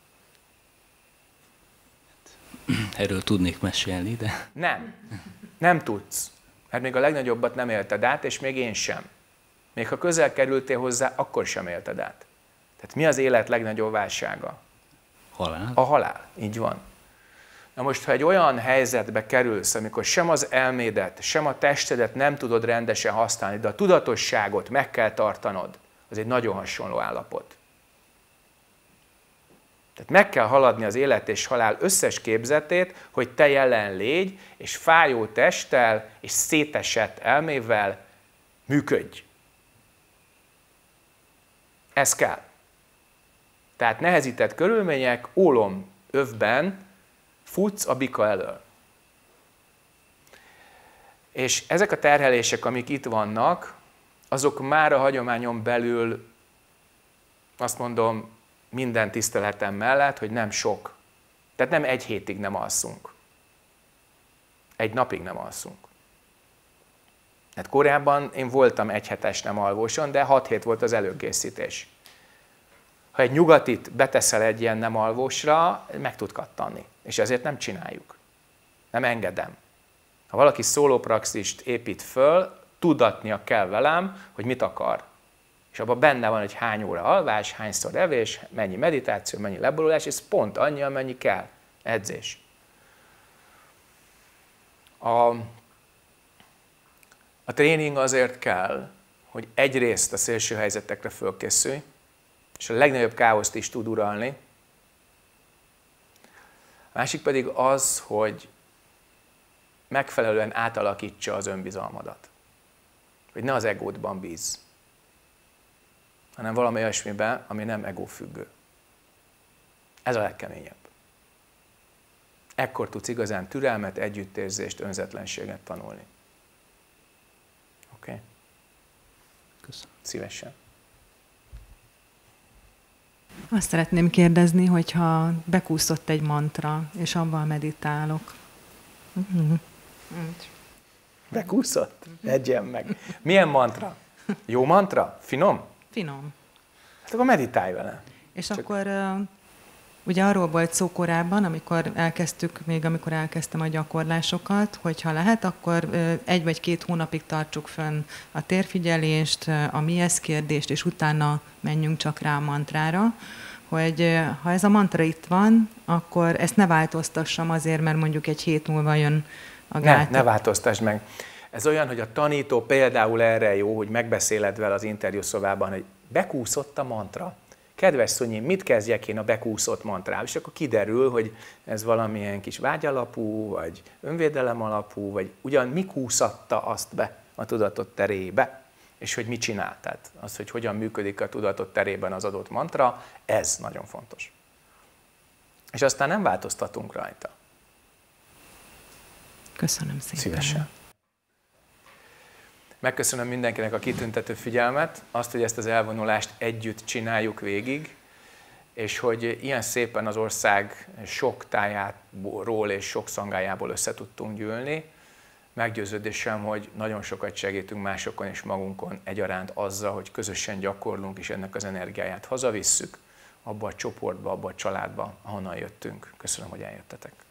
Erről tudnék mesélni, de... Nem. Nem tudsz. Mert még a legnagyobbat nem élted át, és még én sem. Még ha közel kerültél hozzá, akkor sem élted át. Tehát mi az élet legnagyobb válsága? Halál. A halál, így van. Na most, ha egy olyan helyzetbe kerülsz, amikor sem az elmédet, sem a testedet nem tudod rendesen használni, de a tudatosságot meg kell tartanod, az egy nagyon hasonló állapot. Tehát meg kell haladni az élet és halál összes képzetét, hogy te jelen légy, és fájó testtel és szétesett elmével működj. Ez kell. Tehát nehezített körülmények, ólom övben futsz a bika elől. És ezek a terhelések, amik itt vannak, azok már a hagyományon belül, azt mondom, minden tiszteletem mellett, hogy nem sok. Tehát nem egy hétig nem alszunk. Egy napig nem alszunk. Hát korábban én voltam egy hetes nem alvóson, de hat hét volt az előkészítés. Ha egy nyugatit beteszel egy ilyen nem alvósra, meg tud kattanni. És ezért nem csináljuk. Nem engedem. Ha valaki szólópraxist épít föl, tudatnia kell velem, hogy mit akar. És abban benne van, hogy hány óra alvás, hányszor evés, mennyi meditáció, mennyi leborulás, és pont annyi, amennyi kell. Edzés. A, a tréning azért kell, hogy egyrészt a szélső helyzetekre fölkészülj, és a legnagyobb káoszt is tud uralni. A másik pedig az, hogy megfelelően átalakítsa az önbizalmadat. Hogy ne az egódban bízz, hanem valami olyasmiben, ami nem egófüggő. Ez a legkeményebb. Ekkor tudsz igazán türelmet, együttérzést, önzetlenséget tanulni. Oké? Okay? Köszönöm. Szívesen. Azt szeretném kérdezni, hogyha bekúszott egy mantra, és abban meditálok. Uh-huh. Bekúszott? Egyen meg. Milyen mantra? Jó mantra? Finom? Finom. Hát akkor meditálj vele. És Csak... akkor ugye arról volt szó korábban, amikor elkezdtük, még amikor elkezdtem a gyakorlásokat, hogy ha lehet, akkor egy vagy két hónapig tartsuk fönn a térfigyelést, a mi ez kérdést, és utána menjünk csak rá a mantrára, hogy ha ez a mantra itt van, akkor ezt ne változtassam azért, mert mondjuk egy hét múlva jön a gát. Ne, ne változtass meg. Ez olyan, hogy a tanító például erre jó, hogy megbeszéled vele az interjúszobában, hogy bekúszott a mantra. Kedves Szonyi, mit kezdjek én a bekúszott mantrával? És akkor kiderül, hogy ez valamilyen kis vágyalapú, vagy önvédelem alapú, vagy ugyan mi kúszatta azt be a tudatot terébe, és hogy mit csinál. Tehát az, hogy hogyan működik a tudatot terében az adott mantra, ez nagyon fontos. És aztán nem változtatunk rajta. Köszönöm szépen. Szívesen. Megköszönöm mindenkinek a kitüntető figyelmet, azt, hogy ezt az elvonulást együtt csináljuk végig, és hogy ilyen szépen az ország sok tájáról és sok szangájából össze tudtunk gyűlni. Meggyőződésem, hogy nagyon sokat segítünk másokon és magunkon egyaránt azzal, hogy közösen gyakorlunk, és ennek az energiáját hazavisszük abba a csoportba, abba a családba, ahonnan jöttünk. Köszönöm, hogy eljöttetek.